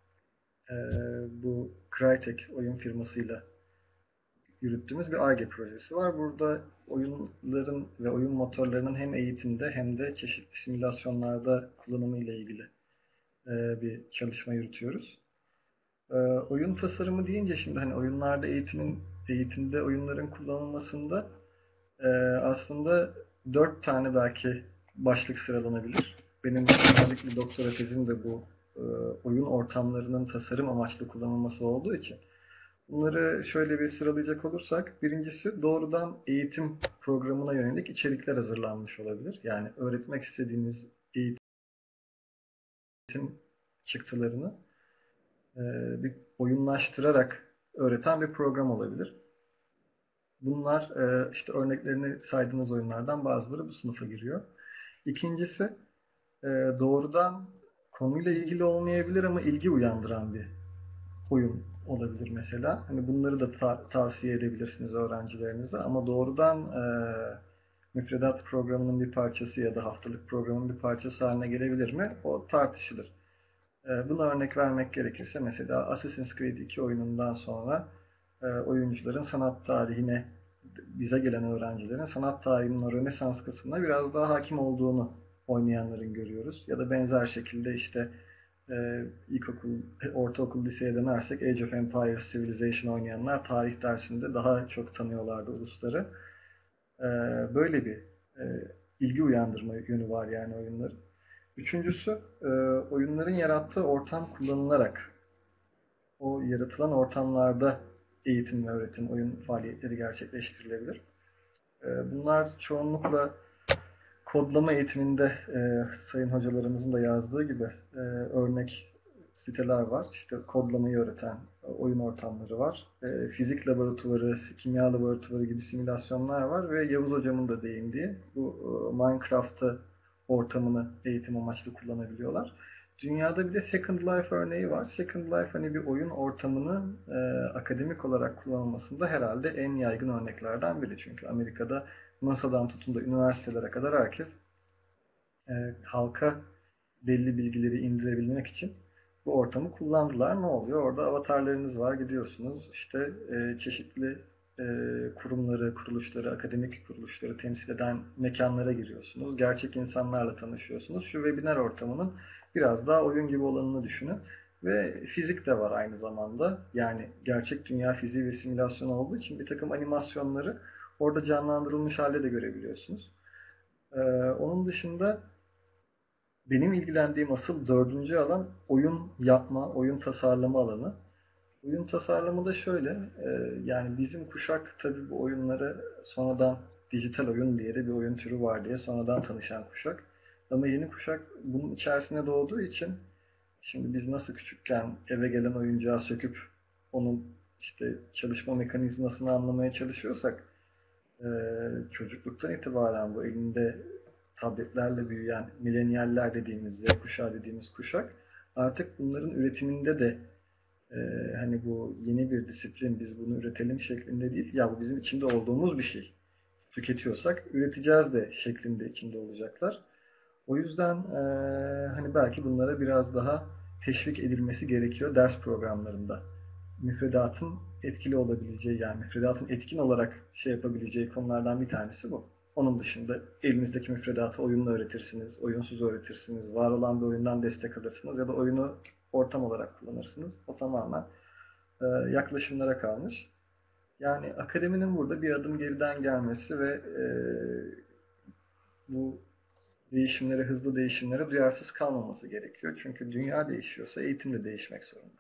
bu Crytek oyun firmasıyla yürüttüğümüz bir Ar-Ge projesi var. Burada oyunların ve oyun motorlarının hem eğitimde hem de çeşitli simülasyonlarda kullanımı ile ilgili bir çalışma yürütüyoruz. Oyun tasarımı deyince şimdi hani oyunlarda eğitimde oyunların kullanılmasında aslında 4 tane belki başlık sıralanabilir. Benim özellikle doktora tezim de bu oyun ortamlarının tasarım amaçlı kullanılması olduğu için bunları şöyle bir sıralayacak olursak, birincisi doğrudan eğitim programına yönelik içerikler hazırlanmış olabilir. Yani öğretmek istediğiniz eğitim çıktılarını bir oyunlaştırarak öğreten bir program olabilir. Bunlar işte örneklerini saydığınız oyunlardan bazıları bu sınıfa giriyor. İkincisi doğrudan konuyla ilgili olmayabilir ama ilgi uyandıran bir oyun olabilir mesela. Hani bunları da tavsiye edebilirsiniz öğrencilerinize ama doğrudan müfredat programının bir parçası ya da haftalık programın bir parçası haline gelebilir mi? O tartışılır. Buna örnek vermek gerekirse mesela Assassin's Creed 2 oyunundan sonra oyuncuların sanat tarihine, bize gelen öğrencilerin sanat tarihinin o Rönesans kısmına biraz daha hakim olduğunu oynayanların görüyoruz. Ya da benzer şekilde işte ilkokul, ortaokul, liseye dönersek Age of Empires, Civilization oynayanlar tarih dersinde daha çok tanıyorlardı ulusları. Böyle bir ilgi uyandırma yönü var yani oyunların. Üçüncüsü, oyunların yarattığı ortam kullanılarak o yaratılan ortamlarda eğitim ve öğretim, oyun faaliyetleri gerçekleştirilebilir. Bunlar çoğunlukla kodlama eğitiminde sayın hocalarımızın da yazdığı gibi örnek siteler var. İşte kodlamayı öğreten oyun ortamları var. Fizik laboratuvarı, kimya laboratuvarı gibi simülasyonlar var ve Yavuz hocamın da değindiği bu Minecraft'ı ortamını eğitim amaçlı kullanabiliyorlar. Dünyada bir de Second Life örneği var. Second Life hani bir oyun ortamının akademik olarak kullanılmasında herhalde en yaygın örneklerden biri. Çünkü Amerika'da NASA'dan tutun da üniversitelere kadar herkes halka belli bilgileri indirebilmek için bu ortamı kullandılar. Ne oluyor? Orada avatarlarınız var, gidiyorsunuz. İşte çeşitli kurumları, kuruluşları, akademik kuruluşları temsil eden mekanlara giriyorsunuz. Gerçek insanlarla tanışıyorsunuz. Şu webinar ortamının biraz daha oyun gibi olanını düşünün. Ve fizik de var aynı zamanda. Yani gerçek dünya fiziği ve simülasyon olduğu için bir takım animasyonları orada canlandırılmış halde de görebiliyorsunuz. Onun dışında benim ilgilendiğim asıl dördüncü alan oyun yapma, oyun tasarlama alanı. Oyun tasarlamı da şöyle, yani bizim kuşak tabii bu oyunları sonradan dijital oyun diye de bir oyun türü var diye sonradan tanışan kuşak. Ama yeni kuşak bunun içerisine doğduğu için şimdi biz nasıl küçükken eve gelen oyuncağı söküp onun işte çalışma mekanizmasını anlamaya çalışıyorsak çocukluktan itibaren bu elinde tabletlerle büyüyen milenyaller dediğimiz, Z kuşağı dediğimiz kuşak artık bunların üretiminde de hani bu yeni bir disiplin, biz bunu üretelim şeklinde değil, ya bu bizim içinde olduğumuz bir şey. Tüketiyorsak üreteceğiz de şeklinde içinde olacaklar. O yüzden hani belki bunlara biraz daha teşvik edilmesi gerekiyor ders programlarında. Müfredatın etkili olabileceği, yani müfredatın etkin olarak şey yapabileceği konulardan bir tanesi bu. Onun dışında elinizdeki müfredatı oyunla öğretirsiniz, oyunsuz öğretirsiniz, var olan bir oyundan destek alırsınız ya da oyunu ortam olarak kullanırsınız. O tamamen yaklaşımlara kalmış. Yani akademinin burada bir adım geriden gelmesi ve bu değişimlere, hızlı değişimlere duyarsız kalmaması gerekiyor. Çünkü dünya değişiyorsa eğitim de değişmek zorunda.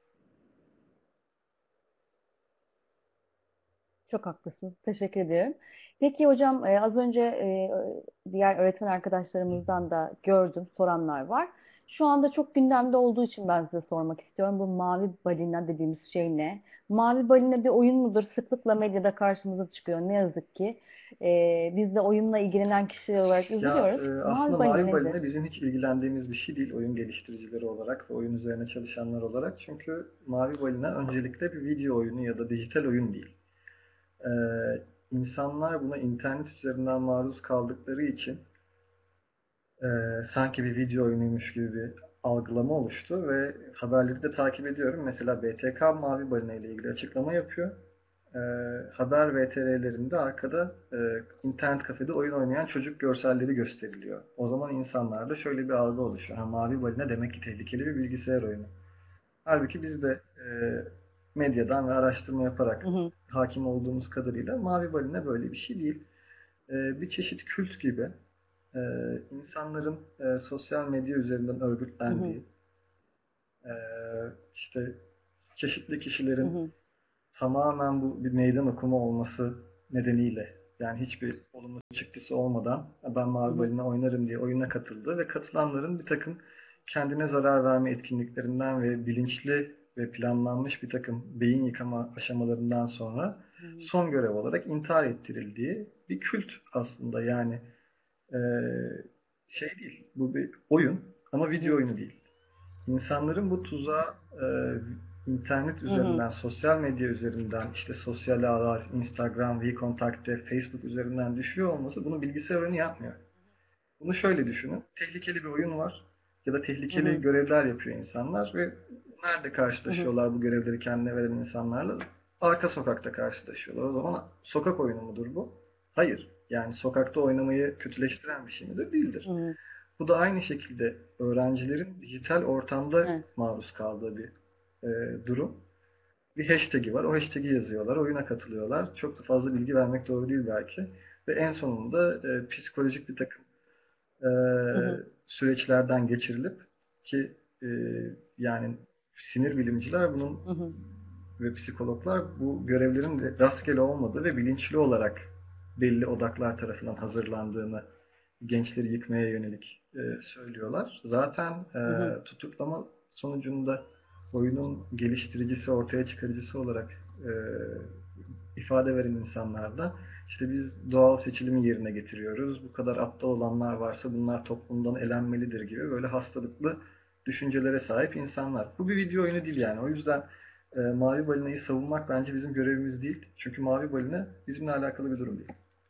Çok haklısın. Teşekkür ederim. Peki hocam az önce diğer öğretmen arkadaşlarımızdan da gördüm, soranlar var. Şu anda çok gündemde olduğu için ben size sormak istiyorum. Bu mavi balina dediğimiz şey ne? Mavi balina bir oyun mudur? Sıklıkla medyada karşımıza çıkıyor. Ne yazık ki. Biz de oyunla ilgilenen kişiler olarak Ya üzülüyoruz. aslında Mavi balina mavi nedir? balina bizim hiç ilgilendiğimiz bir şey değil oyun geliştiricileri olarak ve oyun üzerine çalışanlar olarak. Çünkü mavi balina öncelikle bir video oyunu ya da dijital oyun değil. Ee, insanlar buna internet üzerinden maruz kaldıkları için sanki bir video oyunuymuş gibi bir algılama oluştu ve haberleri de takip ediyorum. Mesela BTK Mavi Balina ile ilgili açıklama yapıyor. E, haber VTR'lerinde arkada internet kafede oyun oynayan çocuk görselleri gösteriliyor. O zaman insanlarda şöyle bir algı oluşuyor. Ha, Mavi Balina demek ki tehlikeli bir bilgisayar oyunu. Halbuki biz de medyadan ve araştırma yaparak Hı hı, hakim olduğumuz kadarıyla Mavi Balina böyle bir şey değil. Bir çeşit kült gibi insanların sosyal medya üzerinden hı hı, örgütlendiği, e, işte çeşitli hı kişilerin hı, tamamen bu bir meydan okuma olması nedeniyle, yani hiçbir olumlu çıktısı olmadan ben hı Mavi hı, Balina oynarım diye oyuna katıldı ve katılanların bir takım kendine zarar verme etkinliklerinden ve bilinçli ve planlanmış bir takım beyin yıkama aşamalarından sonra hı hı, son görev olarak intihar ettirildiği bir kült aslında. Yani ee, şey değil, bu bir oyun ama hı video hı, oyunu değil. İnsanların bu tuzağa internet hı hı, üzerinden, sosyal medya üzerinden, işte sosyal ağlar, Instagram, WeContact'te, Facebook üzerinden düşüyor olması bunu bilgisayar oyunu yapmıyor. Bunu şöyle düşünün, tehlikeli bir oyun var ya da hı tehlikeli hı, görevler yapıyor insanlar ve nerede hı hı. karşılaşıyorlar bu görevleri kendine veren insanlarla? Arka sokakta karşılaşıyorlar. O zaman sokak oyunu mudur bu? Hayır. Yani sokakta oynamayı kötüleştiren bir şey midir? Hı Değildir. hı. Bu da aynı şekilde öğrencilerin dijital ortamda Evet. maruz kaldığı bir durum. Bir hashtag'i var. O hashtag'i yazıyorlar. Oyuna katılıyorlar. Çok da fazla bilgi vermek doğru değil belki. Ve en sonunda psikolojik bir takım e, Hı hı, süreçlerden geçirilip ki e, yani sinir bilimciler bunun hı hı, ve psikologlar bu görevlerin de rastgele olmadığı ve bilinçli olarak belli odaklar tarafından hazırlandığını gençleri yıkmaya yönelik söylüyorlar. Zaten hı hı. tutuklama sonucunda oyunun geliştiricisi, ortaya çıkarıcısı olarak ifade veren insanlar da işte biz doğal seçilimi yerine getiriyoruz. Bu kadar aptal olanlar varsa bunlar toplumdan elenmelidir gibi böyle hastalıklı düşüncelere sahip insanlar. Bu bir video oyunu değil yani. O yüzden Mavi Balina'yı savunmak bence bizim görevimiz değil. Çünkü Mavi Balina bizimle alakalı bir durum değil.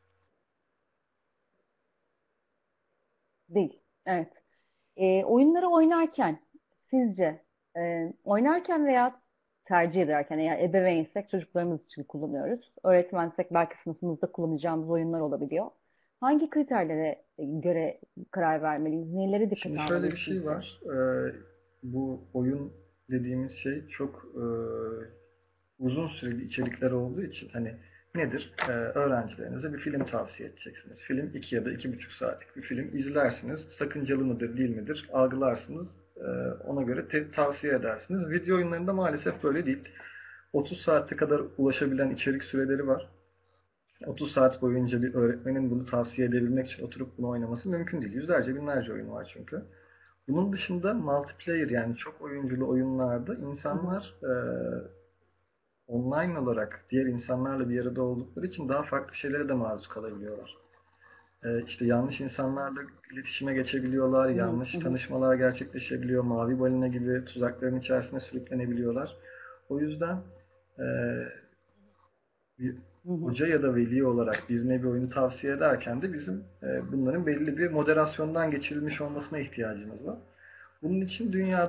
Değil. Evet. Oyunları oynarken sizce oynarken veya tercih ederken eğer ebeveynsek çocuklarımız için kullanıyoruz. Öğretmensek belki sınıfımızda kullanacağımız oyunlar olabiliyor. Hangi kriterlere göre karar vermeliyiz? Neleri dikkate Şimdi almalıyız? şöyle bir şey var. Bu oyun dediğimiz şey çok uzun süreli içerikler olduğu için hani nedir? Öğrencilerinize bir film tavsiye edeceksiniz. Film 2 ya da 2,5 saatlik bir film izlersiniz. Sakıncalı mıdır değil midir algılarsınız. Ona göre tavsiye edersiniz. Video oyunlarında maalesef böyle değil. 30 saate kadar ulaşabilen içerik süreleri var. 30 saat boyunca bir öğretmenin bunu tavsiye edebilmek için oturup bunu oynaması mümkün değil. Yüzlerce binlerce oyun var çünkü. Bunun dışında multiplayer yani çok oyunculu oyunlarda insanlar online olarak diğer insanlarla bir arada oldukları için daha farklı şeylere de maruz kalabiliyorlar. İşte yanlış insanlarla iletişime geçebiliyorlar, yanlış tanışmalar gerçekleşebiliyor, mavi balina gibi tuzakların içerisine sürüklenebiliyorlar. O yüzden bir hoca ya da veli olarak birine bir oyunu tavsiye ederken de bizim bunların belli bir moderasyondan geçirilmiş olmasına ihtiyacımız var. Bunun için dünyada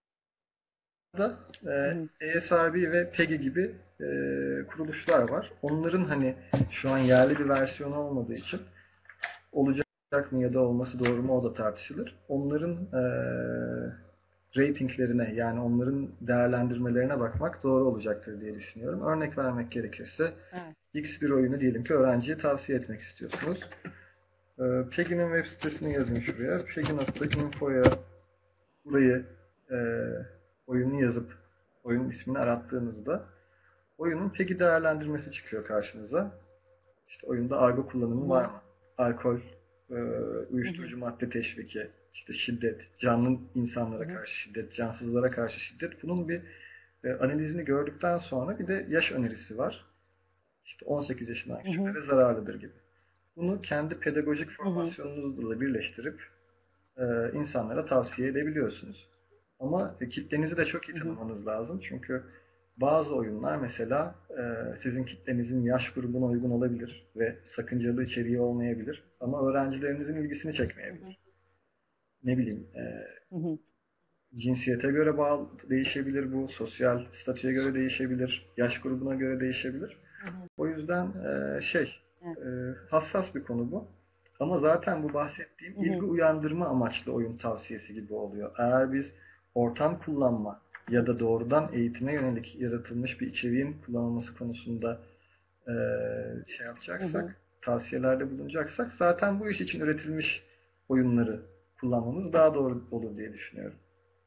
ESRB ve PEGI gibi kuruluşlar var. Onların hani şu an yerli bir versiyonu olmadığı için olacak mı ya da olması doğru mu o da tartışılır. Onların ratinglerine yani onların değerlendirmelerine bakmak doğru olacaktır diye düşünüyorum. Örnek vermek gerekirse X bir oyunu diyelim ki öğrenciye tavsiye etmek istiyorsunuz. PEGI'nin web sitesini yazın şuraya. PEGI.info'ya burayı oyunu yazıp oyunun ismini arattığınızda oyunun PEGI değerlendirmesi çıkıyor karşınıza. İşte oyunda argo kullanımı var mı? Alkol, uyuşturucu madde teşviki, işte şiddet, canlı insanlara karşı şiddet, cansızlara karşı şiddet. Bunun bir analizini gördükten sonra bir de yaş önerisi var. İşte 18 yaşından küçüklere zararlıdır gibi. Bunu kendi pedagojik formasyonunuzla birleştirip insanlara tavsiye edebiliyorsunuz. Ama kitlenizi de çok iyi tanımanız lazım. Çünkü bazı oyunlar mesela sizin kitlenizin yaş grubuna uygun olabilir ve sakıncalı içeriği olmayabilir. Ama öğrencilerinizin ilgisini çekmeyebilir. Ne bileyim, cinsiyete göre değişebilir bu, sosyal statüye göre değişebilir, yaş grubuna göre değişebilir. O yüzden hassas bir konu bu. Ama zaten bu bahsettiğim ilgi uyandırma amaçlı oyun tavsiyesi gibi oluyor. Eğer biz ortam kullanma ya da doğrudan eğitime yönelik yaratılmış bir içeriğin kullanılması konusunda yapacaksak, tavsiyelerde bulunacaksak zaten bu iş için üretilmiş oyunları kullanmamız daha doğru olur diye düşünüyorum.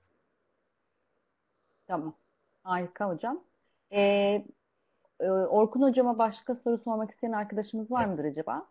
Tamam. Harika hocam. Orkun hocama başka soru sormak isteyen arkadaşımız var mıdır acaba?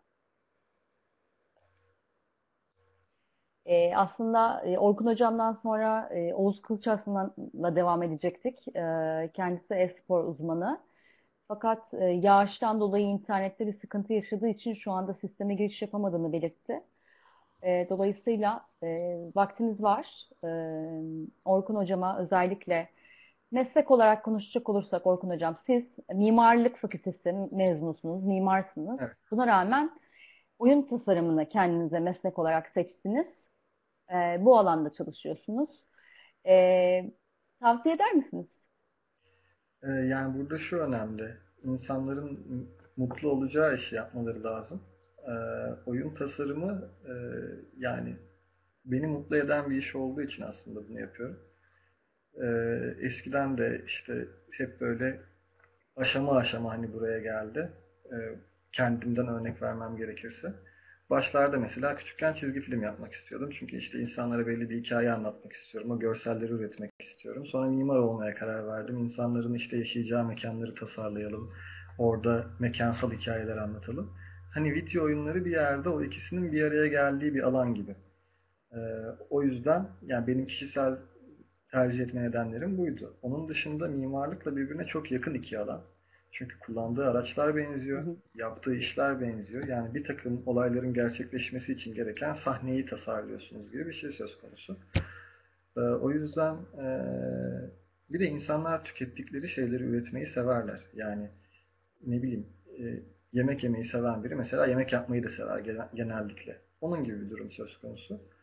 Aslında Orkun hocamdan sonra Oğuz Kılıçarslan'la devam edecektik. Kendisi e-spor uzmanı. Fakat yağıştan dolayı internette bir sıkıntı yaşadığı için şu anda sisteme giriş yapamadığını belirtti. Dolayısıyla vaktiniz var. Orkun hocama özellikle meslek olarak konuşacak olursak Orkun hocam siz mimarlık fakültesi mezunusunuz, mimarsınız. Evet. Buna rağmen oyun tasarımını kendinize meslek olarak seçtiniz. Bu alanda çalışıyorsunuz. Tavsiye eder misiniz? Yani burada şu önemli. İnsanların mutlu olacağı işi yapmaları lazım. Oyun tasarımı yani beni mutlu eden bir iş olduğu için aslında bunu yapıyorum. Eskiden de işte hep böyle aşama aşama hani buraya geldi. Kendimden örnek vermem gerekirse. Başlarda mesela küçükken çizgi film yapmak istiyordum. Çünkü işte insanlara belli bir hikaye anlatmak istiyorum. O görselleri üretmek istiyorum. Sonra mimar olmaya karar verdim. İnsanların işte yaşayacağı mekanları tasarlayalım. Orada mekansal hikayeler anlatalım. Hani video oyunları bir yerde o ikisinin bir araya geldiği bir alan gibi. O yüzden yani benim kişisel tercih etme nedenlerim buydu. Onun dışında mimarlıkla birbirine çok yakın iki alan. Çünkü kullandığı araçlar benziyor, yaptığı işler benziyor. Yani bir takım olayların gerçekleşmesi için gereken sahneyi tasarlıyorsunuz gibi bir şey söz konusu. O yüzden bir de insanlar tükettikleri şeyleri üretmeyi severler. Yani ne bileyim yemek yemeyi seven biri mesela yemek yapmayı da sever genellikle. Onun gibi bir durum söz konusu.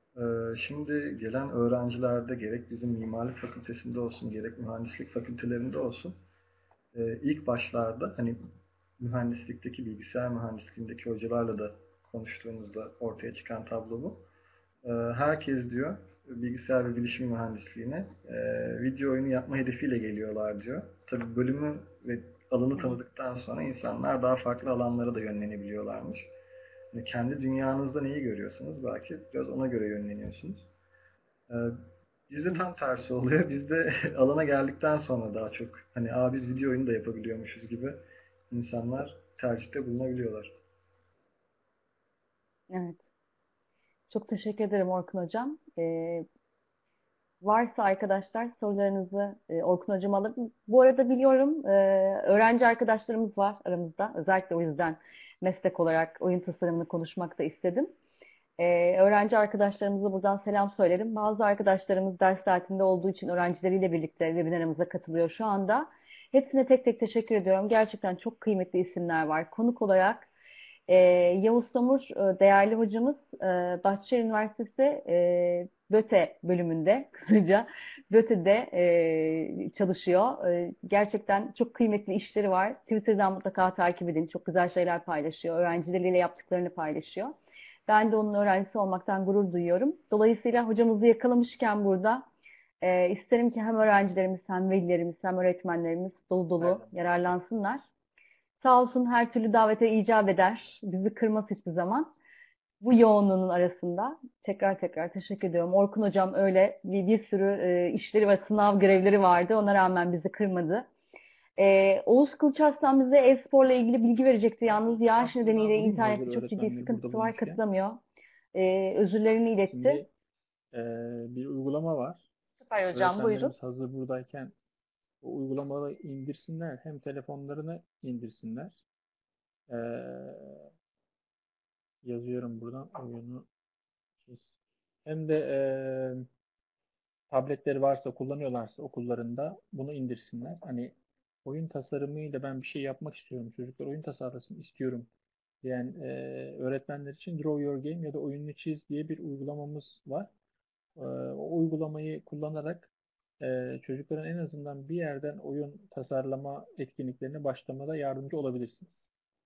Şimdi gelen öğrencilerde gerek bizim mimarlık fakültesinde olsun, gerek mühendislik fakültelerinde olsun, ilk başlarda hani mühendislikteki, bilgisayar mühendisliğindeki hocalarla da konuştuğumuzda ortaya çıkan tablo bu. Herkes diyor bilgisayar ve bilişim mühendisliğine video oyunu yapma hedefiyle geliyorlar diyor. Tabii bölümü ve alanı tanıdıktan sonra insanlar daha farklı alanlara da yönlenebiliyorlarmış. Yani kendi dünyanızda neyi görüyorsanız belki biraz ona göre yönleniyorsunuz. Ee, Bizde tam tersi oluyor. Bizde alana geldikten sonra daha çok hani biz video oyunu da yapabiliyormuşuz gibi insanlar tercihte bulunabiliyorlar. Evet. Çok teşekkür ederim Orkun Hocam. Varsa arkadaşlar sorularınızı Orkun Hocam alırım. Bu arada biliyorum öğrenci arkadaşlarımız var aramızda. Özellikle o yüzden meslek olarak oyun tasarımını konuşmak da istedim. Öğrenci arkadaşlarımıza buradan selam söylerim. Bazı arkadaşlarımız ders saatinde olduğu için öğrencileriyle birlikte webinarımıza katılıyor şu anda. Hepsine tek tek teşekkür ediyorum. Gerçekten çok kıymetli isimler var. Konuk olarak Yavuz Samur değerli hocamız Bahçeşehir Üniversitesi BÖTE bölümünde kısaca BÖTE'de çalışıyor. Gerçekten çok kıymetli işleri var. Twitter'dan mutlaka takip edin. Çok güzel şeyler paylaşıyor. Öğrencileriyle yaptıklarını paylaşıyor. Ben de onun öğrencisi olmaktan gurur duyuyorum. Dolayısıyla hocamızı yakalamışken burada isterim ki hem öğrencilerimiz hem velilerimiz hem öğretmenlerimiz dolu dolu yararlansınlar. Sağ olsun her türlü davete icap eder. Bizi kırmaz hiçbir zaman. Bu yoğunluğunun arasında tekrar tekrar teşekkür ediyorum. Orkun Hocam öyle bir sürü işleri ve sınav görevleri vardı. Ona rağmen bizi kırmadı. Oğuz Kılıçarslan bize e-sporla ilgili bilgi verecekti. Yalnız yağış Aslında nedeniyle alayım mı hazır internette çok ciddi öğretmenleri burada sıkıntısı var. bulmuşken? Katılamıyor. Özürlerini iletti. Şimdi bir uygulama var. Süper hocam buyurun. Öğretmenlerimiz hazır buradayken o uygulamaları indirsinler. Hem telefonlarını indirsinler. E, Yazıyorum buradan oyunu. Hem de tabletleri varsa kullanıyorlarsa okullarında bunu indirsinler. Hani oyun tasarımıyla ben bir şey yapmak istiyorum. Çocuklar oyun tasarlasın istiyorum diyen öğretmenler için Draw Your Game ya da Oyununu Çiz diye bir uygulamamız var. O uygulamayı kullanarak çocukların en azından bir yerden oyun tasarlama etkinliklerine başlamada yardımcı olabilirsiniz.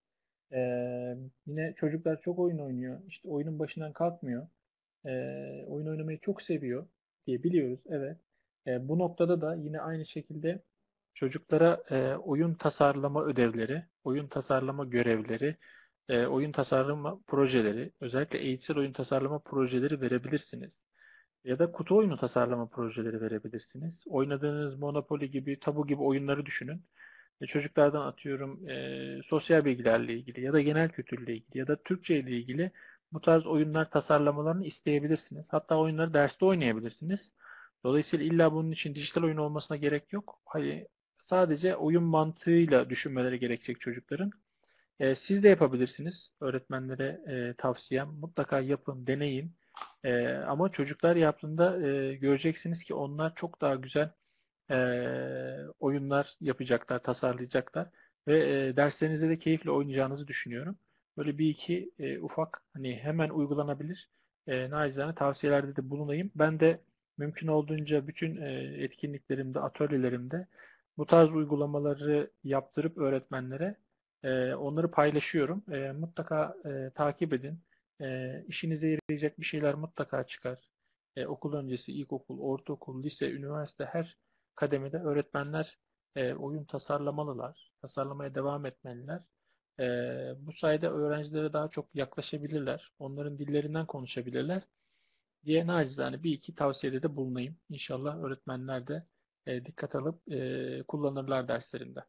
Yine çocuklar çok oyun oynuyor. İşte oyunun başından kalkmıyor. Oyun oynamayı çok seviyor diye biliyoruz. Evet. Bu noktada da yine aynı şekilde çocuklara oyun tasarlama ödevleri, oyun tasarlama görevleri, oyun tasarlama projeleri, özellikle eğitsel oyun tasarlama projeleri verebilirsiniz. Ya da kutu oyunu tasarlama projeleri verebilirsiniz. Oynadığınız Monopoly gibi, Tabu gibi oyunları düşünün. Çocuklardan atıyorum sosyal bilgilerle ilgili ya da genel kültürle ilgili ya da Türkçe ile ilgili bu tarz oyunlar tasarlamalarını isteyebilirsiniz. Hatta oyunları derste oynayabilirsiniz. Dolayısıyla illa bunun için dijital oyun olmasına gerek yok. Hani sadece oyun mantığıyla düşünmeleri gerekecek çocukların. Siz de yapabilirsiniz. Öğretmenlere tavsiyem mutlaka yapın, deneyin. Ama çocuklar yaptığında göreceksiniz ki onlar çok daha güzel oyunlar yapacaklar, tasarlayacaklar ve derslerinizde de keyifle oynayacağınızı düşünüyorum. Böyle bir iki ufak hani hemen uygulanabilir nacizane tavsiyelerde de bulunayım. Ben de mümkün olduğunca bütün etkinliklerimde, atölyelerimde bu tarz uygulamaları yaptırıp öğretmenlere onları paylaşıyorum. Mutlaka takip edin. İşinize yarayacak bir şeyler mutlaka çıkar. Okul öncesi, ilkokul, ortaokul, lise, üniversite her kademede öğretmenler oyun tasarlamalılar. Tasarlamaya devam etmeliler. Bu sayede öğrencilere daha çok yaklaşabilirler. Onların dillerinden konuşabilirler diye nacizane bir iki tavsiyede de bulunayım. İnşallah öğretmenler de dikkat alıp kullanırlar derslerinde.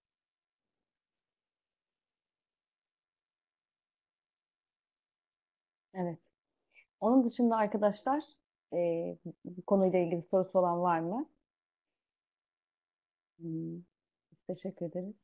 Evet. Onun dışında arkadaşlar e, bu konuyla ilgili sorusu olan var mı? Hmm, teşekkür ederiz.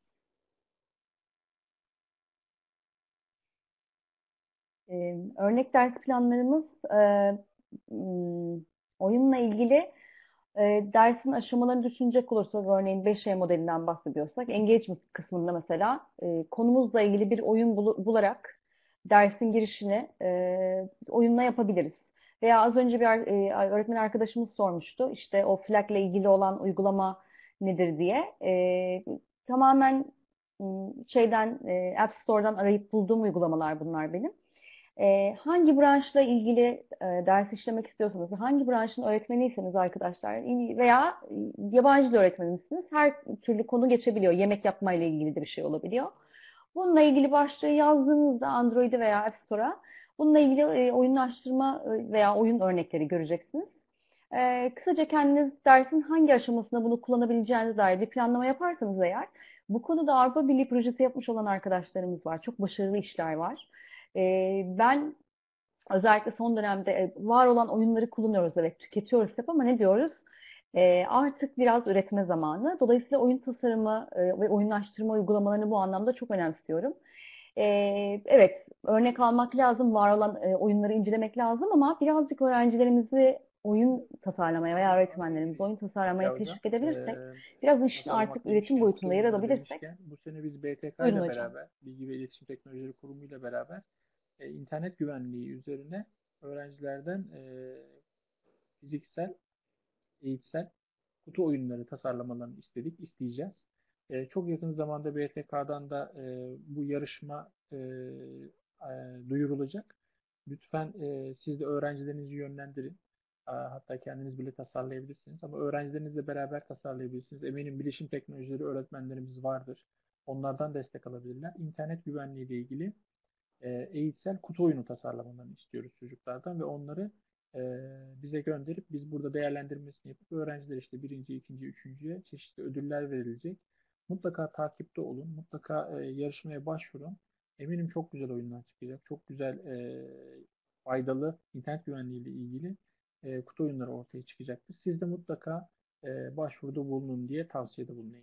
Örnek ders planlarımız hmm, oyunla ilgili dersin aşamalarını düşünecek olursak örneğin 5E modelinden bahsediyorsak engagement kısmında mesela konumuzla ilgili bir oyun bularak dersin girişini oyunla yapabiliriz. Veya az önce bir öğretmen arkadaşımız sormuştu. İşte o Flag ile ilgili olan uygulama nedir diye. Tamamen şeyden App Store'dan arayıp bulduğum uygulamalar bunlar benim. Hangi branşla ilgili ders işlemek istiyorsanız, hangi branşın öğretmeniyseniz arkadaşlar veya yabancı dil öğretmenisiniz, her türlü konu geçebiliyor. Yemek yapmayla ilgili de bir şey olabiliyor. Bununla ilgili başlığı yazdığınızda Android'e veya App Store'a bununla ilgili oyunlaştırma veya oyun örnekleri göreceksiniz. Kısaca kendiniz dersin hangi aşamasında bunu kullanabileceğinize dair bir planlama yaparsanız eğer, bu konuda Avrupa Birliği projesi yapmış olan arkadaşlarımız var. Çok başarılı işler var. Ben özellikle son dönemde var olan oyunları kullanıyoruz, evet tüketiyoruz hep ama ne diyoruz? Artık biraz üretme zamanı. Dolayısıyla oyun tasarımı ve oyunlaştırma uygulamalarını bu anlamda çok önemsiyorum. Evet, örnek almak lazım, var olan oyunları incelemek lazım ama birazcık öğrencilerimizi oyun tasarlamaya veya öğretmenlerimizi oyun tasarlamaya Ya hocam, teşvik edebilirsek, biraz işin artık tasarlamak üretim demişken, boyutunda yer oyunları alabilirsek. demişken, bu sene biz BTK Buyurun ile hocam. beraber, Bilgi ve İletişim Teknolojileri Kurumu ile beraber internet güvenliği üzerine öğrencilerden fiziksel, eğitsel kutu oyunları tasarlamalarını isteyeceğiz. Çok yakın zamanda BTK'dan da bu yarışma duyurulacak. Lütfen siz de öğrencilerinizi yönlendirin. Hatta kendiniz bile tasarlayabilirsiniz ama öğrencilerinizle beraber tasarlayabilirsiniz. Eminim bilişim teknolojileri öğretmenlerimiz vardır. Onlardan destek alabilirler. İnternet güvenliği ile ilgili eğitsel kutu oyunu tasarlamalarını istiyoruz çocuklardan ve onları bize gönderip biz burada değerlendirmesini yapıp öğrenciler işte birinci, ikinci, üçüncüye çeşitli ödüller verilecek. Mutlaka takipte olun. Mutlaka yarışmaya başvurun. Eminim çok güzel oyunlar çıkacak. Çok güzel faydalı internet güvenliği ile ilgili kutu oyunları ortaya çıkacaktır. Siz de mutlaka başvuruda bulunun diye tavsiyede bulunayım.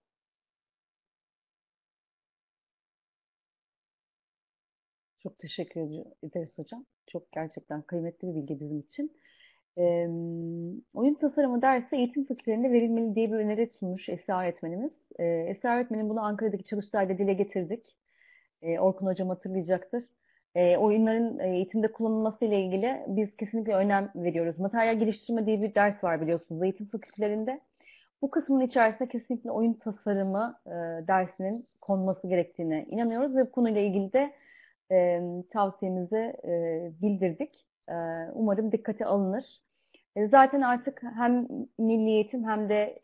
Çok teşekkür ederiz hocam. Çok gerçekten kıymetli bir bilgi bizim için. Ee, Oyun tasarımı dersi eğitim fakültelerinde verilmeli diye bir öneri sunmuş Esra öğretmenimiz. Esra öğretmenim bunu Ankara'daki çalıştayda dile getirdik. Orkun hocam hatırlayacaktır. Oyunların eğitimde kullanılması ile ilgili biz kesinlikle önem veriyoruz. Materyal geliştirme diye bir ders var biliyorsunuz eğitim fakültelerinde. Bu kısmın içerisinde kesinlikle oyun tasarımı dersinin konması gerektiğine inanıyoruz ve bu konuyla ilgili de tavsiyemizi bildirdik. Umarım dikkate alınır. Zaten artık hem Milli Eğitim hem de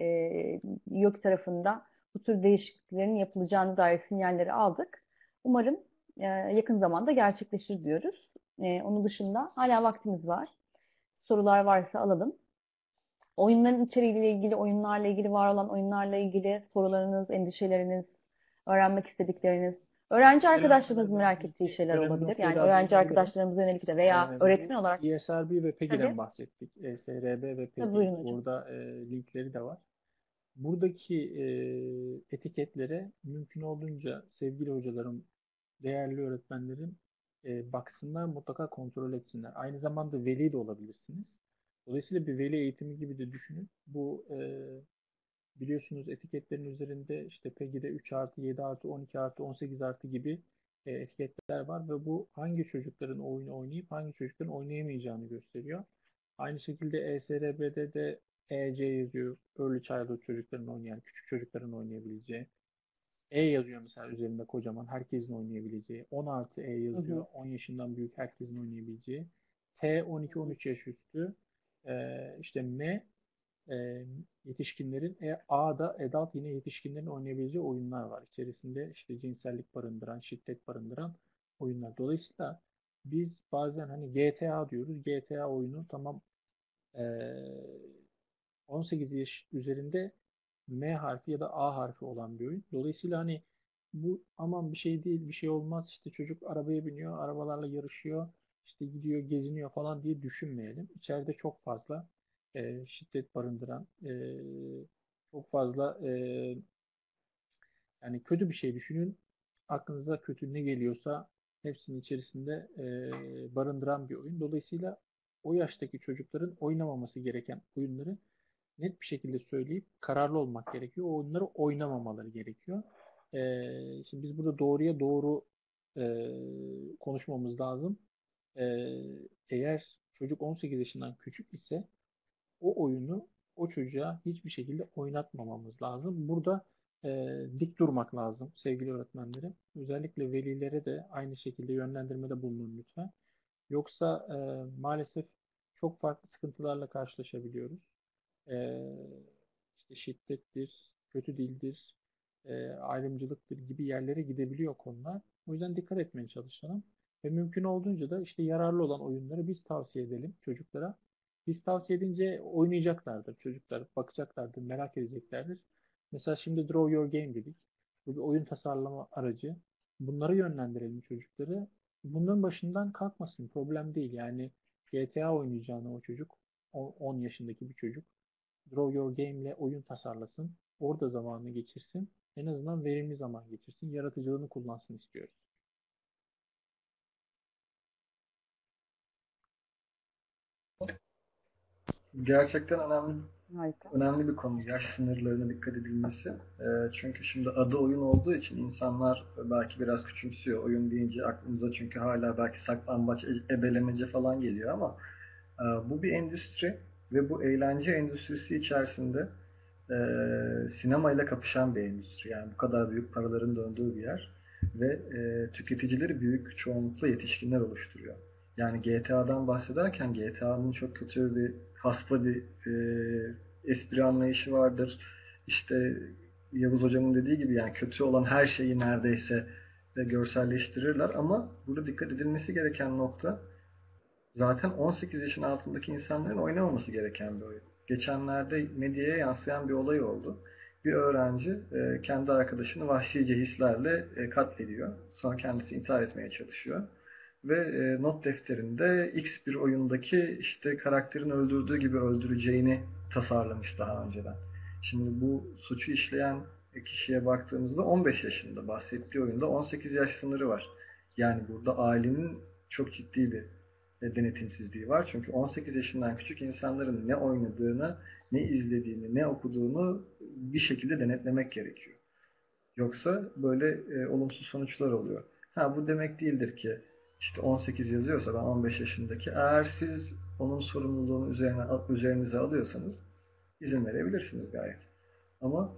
YÖK tarafında bu tür değişikliklerin yapılacağını dair sinyalleri aldık. Umarım yakın zamanda gerçekleşir diyoruz. Onun dışında hala vaktimiz var. Sorular varsa alalım. Oyunların içeriğiyle ilgili, oyunlarla ilgili, var olan oyunlarla ilgili sorularınız, endişeleriniz, öğrenmek istedikleriniz, öğrenci arkadaşlarımız merak ettiği şeyler olabilir. Yani öğrenci arkadaşlarımıza yönelik de veya öğretmen olarak. ESRB ve PEGI'den Tabii. bahsettik. ESRB ve PEGI. Tabii, buyurun hocam. Burada linkleri de var. Buradaki etiketlere mümkün olduğunca sevgili hocalarım, değerli öğretmenlerin baksınlar, mutlaka kontrol etsinler. Aynı zamanda veli de olabilirsiniz. Dolayısıyla bir veli eğitimi gibi de düşünün. Bu biliyorsunuz etiketlerin üzerinde işte PEGI'de 3 artı, 7 artı, 12 artı, 18 artı gibi etiketler var ve bu hangi çocukların oyunu oynayıp hangi çocukların oynayamayacağını gösteriyor. Aynı şekilde ESRB'de de EC yazıyor. Early Childhood çocukların oynayan, küçük çocukların oynayabileceği. E yazıyor mesela üzerinde kocaman, herkesin oynayabileceği. 10 artı E yazıyor. Hı hı. 10 yaşından büyük herkesin oynayabileceği. T 12-13 yaş üstü. İşte M yetişkinlerin, A da adult, yine yetişkinlerin oynayabileceği oyunlar var. İçerisinde işte cinsellik barındıran, şiddet barındıran oyunlar. Dolayısıyla biz bazen hani GTA diyoruz. GTA oyunu tamam, 18 yaş üzerinde M harfi ya da A harfi olan bir oyun. Dolayısıyla hani bu aman bir şey değil, bir şey olmaz, işte çocuk arabaya biniyor, arabalarla yarışıyor, işte gidiyor, geziniyor falan diye düşünmeyelim. İçeride çok fazla şiddet barındıran, çok fazla yani kötü bir şey düşünün. Aklınıza kötü ne geliyorsa hepsinin içerisinde barındıran bir oyun. Dolayısıyla o yaştaki çocukların oynamaması gereken oyunları net bir şekilde söyleyip kararlı olmak gerekiyor. O oyunları oynamamaları gerekiyor. Şimdi biz burada doğruya doğru konuşmamız lazım. Eğer çocuk 18 yaşından küçük ise o oyunu o çocuğa hiçbir şekilde oynatmamamız lazım. Burada dik durmak lazım sevgili öğretmenlerim. Özellikle velilere de aynı şekilde yönlendirmede bulunun lütfen. Yoksa maalesef çok farklı sıkıntılarla karşılaşabiliyoruz. E, işte şiddettir, kötü dildir, ayrımcılıktır gibi yerlere gidebiliyor konular. O yüzden dikkat etmeye çalışalım. Ve mümkün olduğunca da işte yararlı olan oyunları biz tavsiye edelim çocuklara. Biz tavsiye edince oynayacaklardır çocuklar, bakacaklardır, merak edeceklerdir. Mesela şimdi Draw Your Game dedik. Bu bir oyun tasarlama aracı. Bunları yönlendirelim çocukları. Bunların başından kalkmasın, problem değil. Yani GTA oynayacağını o çocuk, 10 yaşındaki bir çocuk, Draw Your Game ile oyun tasarlasın. Orada zamanını geçirsin. En azından verimli zaman geçirsin. Yaratıcılığını kullansın istiyoruz. Gerçekten Harika. önemli bir konu. Yaş sınırlarına dikkat edilmesi. Çünkü şimdi adı oyun olduğu için insanlar belki biraz küçümsüyor. Oyun deyince aklımıza çünkü hala belki saklambaç, ebelemece falan geliyor ama bu bir endüstri ve bu eğlence endüstrisi içerisinde sinemayla kapışan bir endüstri. Yani bu kadar büyük paraların döndüğü bir yer ve tüketicileri büyük çoğunlukla yetişkinler oluşturuyor. Yani GTA'dan bahsederken GTA'nın çok kötü bir hasta bir espri anlayışı vardır. İşte Yavuz Hocam'ın dediği gibi yani kötü olan her şeyi neredeyse de görselleştirirler ama burada dikkat edilmesi gereken nokta zaten 18 yaşın altındaki insanların oynamaması gereken bir oyun. Geçenlerde medyaya yansıyan bir olay oldu. Bir öğrenci kendi arkadaşını vahşice hislerle katlediyor. Sonra kendisi intihar etmeye çalışıyor. Ve not defterinde X bir oyundaki işte karakterin öldürdüğü gibi öldüreceğini tasarlamış daha önceden. Şimdi bu suçu işleyen kişiye baktığımızda 15 yaşında, bahsettiği oyunda 18 yaş sınırı var. Yani burada ailenin çok ciddi bir denetimsizliği var. Çünkü 18 yaşından küçük insanların ne oynadığını, ne izlediğini, ne okuduğunu bir şekilde denetlemek gerekiyor. Yoksa böyle olumsuz sonuçlar oluyor. Ha bu demek değildir ki işte 18 yazıyorsa ben 15 yaşındaki eğer siz onun sorumluluğunu üzerinize alıyorsanız izin verebilirsiniz gayet. Ama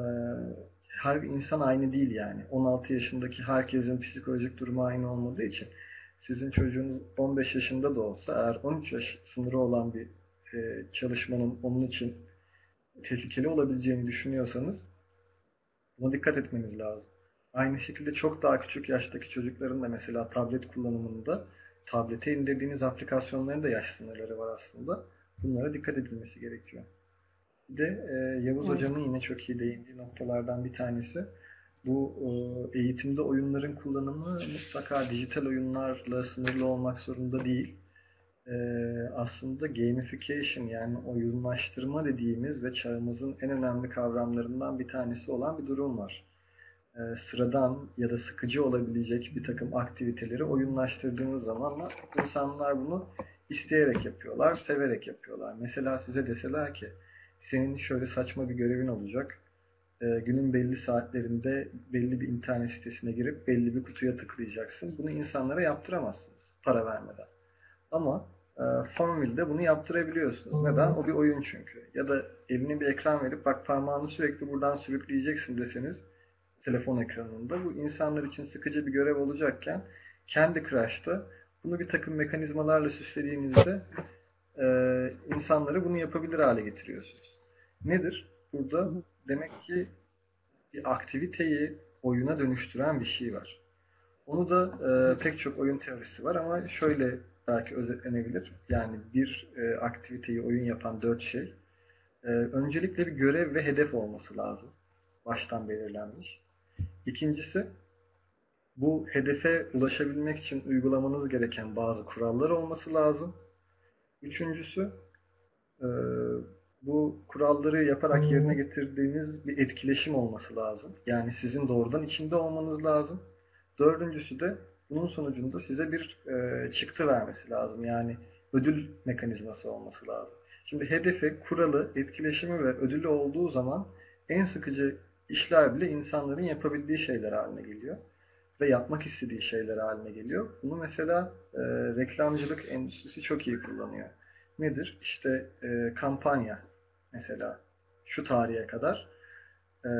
her insan aynı değil yani. 16 yaşındaki herkesin psikolojik durumu aynı olmadığı için sizin çocuğunuz 15 yaşında da olsa eğer 13 yaş sınırı olan bir çalışmanın onun için tehlikeli olabileceğini düşünüyorsanız buna dikkat etmeniz lazım. Aynı şekilde çok daha küçük yaştaki çocukların da mesela tablet kullanımında tablete indirdiğiniz aplikasyonların da yaş sınırları var aslında. Bunlara dikkat edilmesi gerekiyor. Bir de Yavuz Evet. Hocam'ın yine çok iyi değindiği noktalardan bir tanesi bu eğitimde oyunların kullanımı mutlaka dijital oyunlarla sınırlı olmak zorunda değil. Aslında gamification yani oyunlaştırma dediğimiz ve çağımızın en önemli kavramlarından bir tanesi olan bir durum var. Sıradan ya da sıkıcı olabilecek bir takım aktiviteleri oyunlaştırdığınız zaman insanlar bunu isteyerek yapıyorlar, severek yapıyorlar. Mesela size deseler ki senin şöyle saçma bir görevin olacak. Günün belli saatlerinde belli bir internet sitesine girip belli bir kutuya tıklayacaksın. Bunu insanlara yaptıramazsınız para vermeden. Ama Farmville'de bunu yaptırabiliyorsunuz. Neden? O bir oyun çünkü. Ya da eline bir ekran verip bak parmağını sürekli buradan sürükleyeceksin deseniz telefon ekranında bu insanlar için sıkıcı bir görev olacakken Candy Crush'ta bunu bir takım mekanizmalarla süslediğinizde insanları bunu yapabilir hale getiriyorsunuz. Nedir? Burada demek ki bir aktiviteyi oyuna dönüştüren bir şey var. Onu da pek çok oyun teorisi var ama şöyle belki özetlenebilir. Yani bir aktiviteyi oyun yapan 4 şey. Öncelikle bir görev ve hedef olması lazım. Baştan belirlenmiş. İkincisi, bu hedefe ulaşabilmek için uygulamanız gereken bazı kurallar olması lazım. Üçüncüsü, bu kuralları yaparak yerine getirdiğiniz bir etkileşim olması lazım. Yani sizin doğrudan içinde olmanız lazım. Dördüncüsü de bunun sonucunda size bir çıktı vermesi lazım. Yani ödül mekanizması olması lazım. Şimdi hedefi, kuralı, etkileşimi ve ödülü olduğu zaman en sıkıcı işler bile insanların yapabildiği şeyler haline geliyor. ve yapmak istediği şeyler haline geliyor. Bunu mesela reklamcılık endüstrisi çok iyi kullanıyor. Nedir? İşte kampanya mesela şu tarihe kadar e,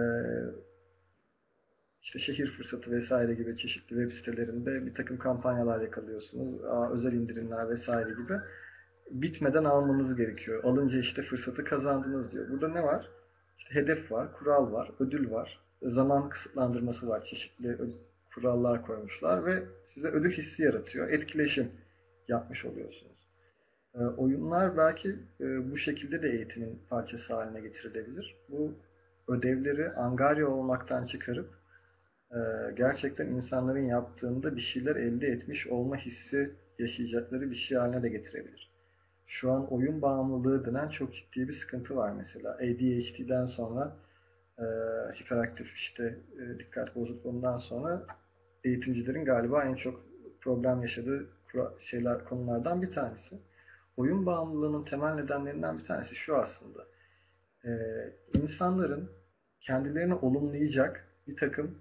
işte şehir fırsatı vesaire gibi çeşitli web sitelerinde bir takım kampanyalar yakalıyorsunuz. Özel indirimler vesaire gibi. Bitmeden almanız gerekiyor. Alınca işte fırsatı kazandınız diyor. Burada ne var? İşte hedef var, kural var, ödül var. Zaman kısıtlandırması var. Çeşitli kurallar koymuşlar ve size ödül hissi yaratıyor. Etkileşim yapmış oluyorsunuz. Oyunlar belki bu şekilde de eğitimin parçası haline getirilebilir. Bu ödevleri angarya olmaktan çıkarıp gerçekten insanların yaptığında bir şeyler elde etmiş olma hissi yaşayacakları bir şey haline de getirebilir. Şu an oyun bağımlılığı denen çok ciddi bir sıkıntı var mesela. ADHD'den sonra hiperaktif işte dikkat bozukluğundan sonra eğitimcilerin galiba en çok problem yaşadığı konulardan bir tanesi. Oyun bağımlılığının temel nedenlerinden bir tanesi şu aslında. İnsanların kendilerini olumlayacak bir takım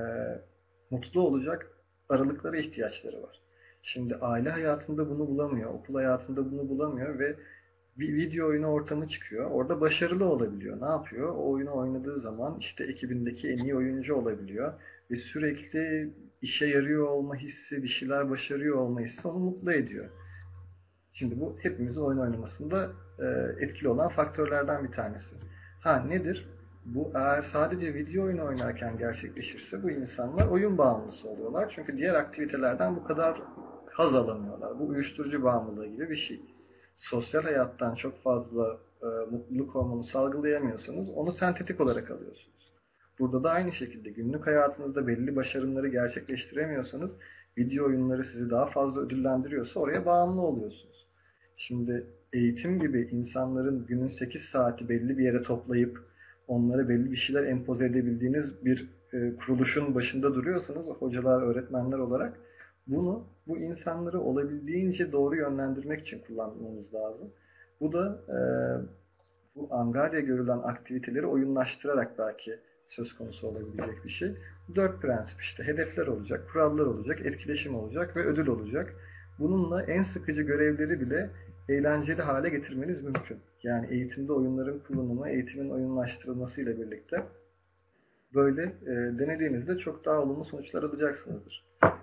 mutlu olacak aralıklara ihtiyaçları var. Şimdi aile hayatında bunu bulamıyor, okul hayatında bunu bulamıyor ve bir video oyunu ortamı çıkıyor. Orada başarılı olabiliyor. Ne yapıyor? O oyunu oynadığı zaman işte ekibindeki en iyi oyuncu olabiliyor. Ve sürekli işe yarıyor olma hissi, bir şeyler başarıyor olma hissi onu mutlu ediyor. Şimdi bu hepimizin oyun oynamasında etkili olan faktörlerden bir tanesi. Nedir? Bu eğer sadece video oyunu oynarken gerçekleşirse bu insanlar oyun bağımlısı oluyorlar. Çünkü diğer aktivitelerden bu kadar haz alamıyorlar. Bu uyuşturucu bağımlılığı gibi bir şey. Sosyal hayattan çok fazla mutluluk hormonu salgılayamıyorsanız onu sentetik olarak alıyorsunuz. Burada da aynı şekilde günlük hayatınızda belli başarımları gerçekleştiremiyorsanız video oyunları sizi daha fazla ödüllendiriyorsa oraya bağımlı oluyorsunuz. Şimdi eğitim gibi insanların günün 8 saati belli bir yere toplayıp onlara belli bir şeyler empoze edebildiğiniz bir kuruluşun başında duruyorsanız hocalar, öğretmenler olarak bu insanları olabildiğince doğru yönlendirmek için kullanmanız lazım. Bu da bu angarya görülen aktiviteleri oyunlaştırarak belki söz konusu olabilecek bir şey. 4 prensip işte hedefler olacak, kurallar olacak, etkileşim olacak ve ödül olacak. Bununla en sıkıcı görevleri bile eğlenceli hale getirmeniz mümkün. Yani eğitimde oyunların kullanımı, eğitimin oyunlaştırılmasıyla birlikte böyle denediğinizde çok daha olumlu sonuçlar alacaksınızdır.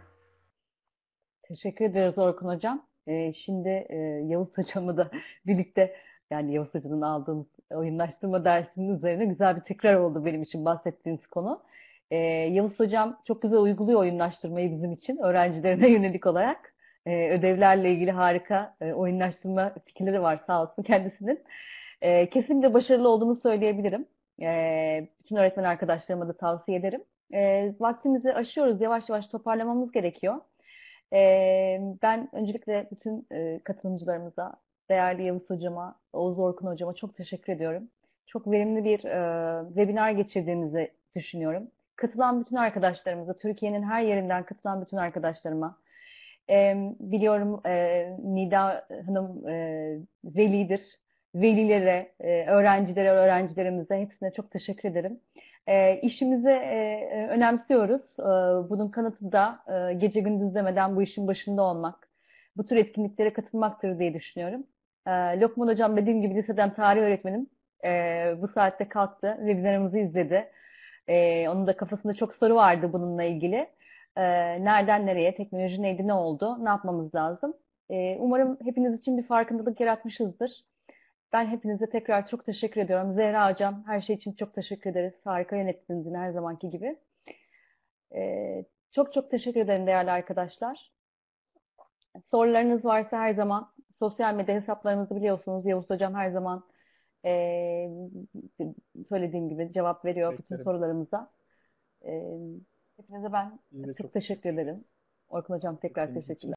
Teşekkür ederiz Orkun Hocam. Şimdi Yavuz Hocam'ı da birlikte yani Yavuz Hocam'ın aldığımız oyunlaştırma dersinin üzerine güzel bir tekrar oldu benim için bahsettiğiniz konu. Yavuz Hocam çok güzel uyguluyor oyunlaştırmayı bizim için öğrencilerine yönelik olarak. Ödevlerle ilgili harika oyunlaştırma fikirleri var sağ olsun kendisinin. Kesinlikle başarılı olduğunu söyleyebilirim. Bütün öğretmen arkadaşlarıma da tavsiye ederim. Vaktimizi aşıyoruz. Yavaş yavaş toparlamamız gerekiyor. Ben öncelikle bütün katılımcılarımıza, değerli Yavuz Hocama, Oğuz Orkun Hocama çok teşekkür ediyorum. Çok verimli bir webinar geçirdiğimizi düşünüyorum. Katılan bütün arkadaşlarımıza, Türkiye'nin her yerinden katılan bütün arkadaşlarıma, biliyorum Nida Hanım velidir. Velilere, öğrencilere, öğrencilerimize hepsine çok teşekkür ederim. İşimizi önemsiyoruz. Bunun kanıtı da gece gündüz demeden bu işin başında olmak. Bu tür etkinliklere katılmaktır diye düşünüyorum. Lokman Hocam dediğim gibi liseden tarih öğretmenim. Bu saatte kalktı, webinarımızı izledi. Onun da kafasında çok soru vardı bununla ilgili. Nereden nereye, teknoloji neydi, ne oldu, ne yapmamız lazım? Umarım hepiniz için bir farkındalık yaratmışızdır. Ben hepinize tekrar çok teşekkür ediyorum. Zehra Hocam her şey için çok teşekkür ederiz. Harika yönettiniz yine her zamanki gibi. Çok çok teşekkür ederim değerli arkadaşlar. Sorularınız varsa her zaman sosyal medya hesaplarımızı biliyorsunuz. Yavuz Hocam her zaman söylediğim gibi cevap veriyor bütün sorularımıza. Hepinize ben çok teşekkür ederim. Orkun Hocam tekrar teşekkürler.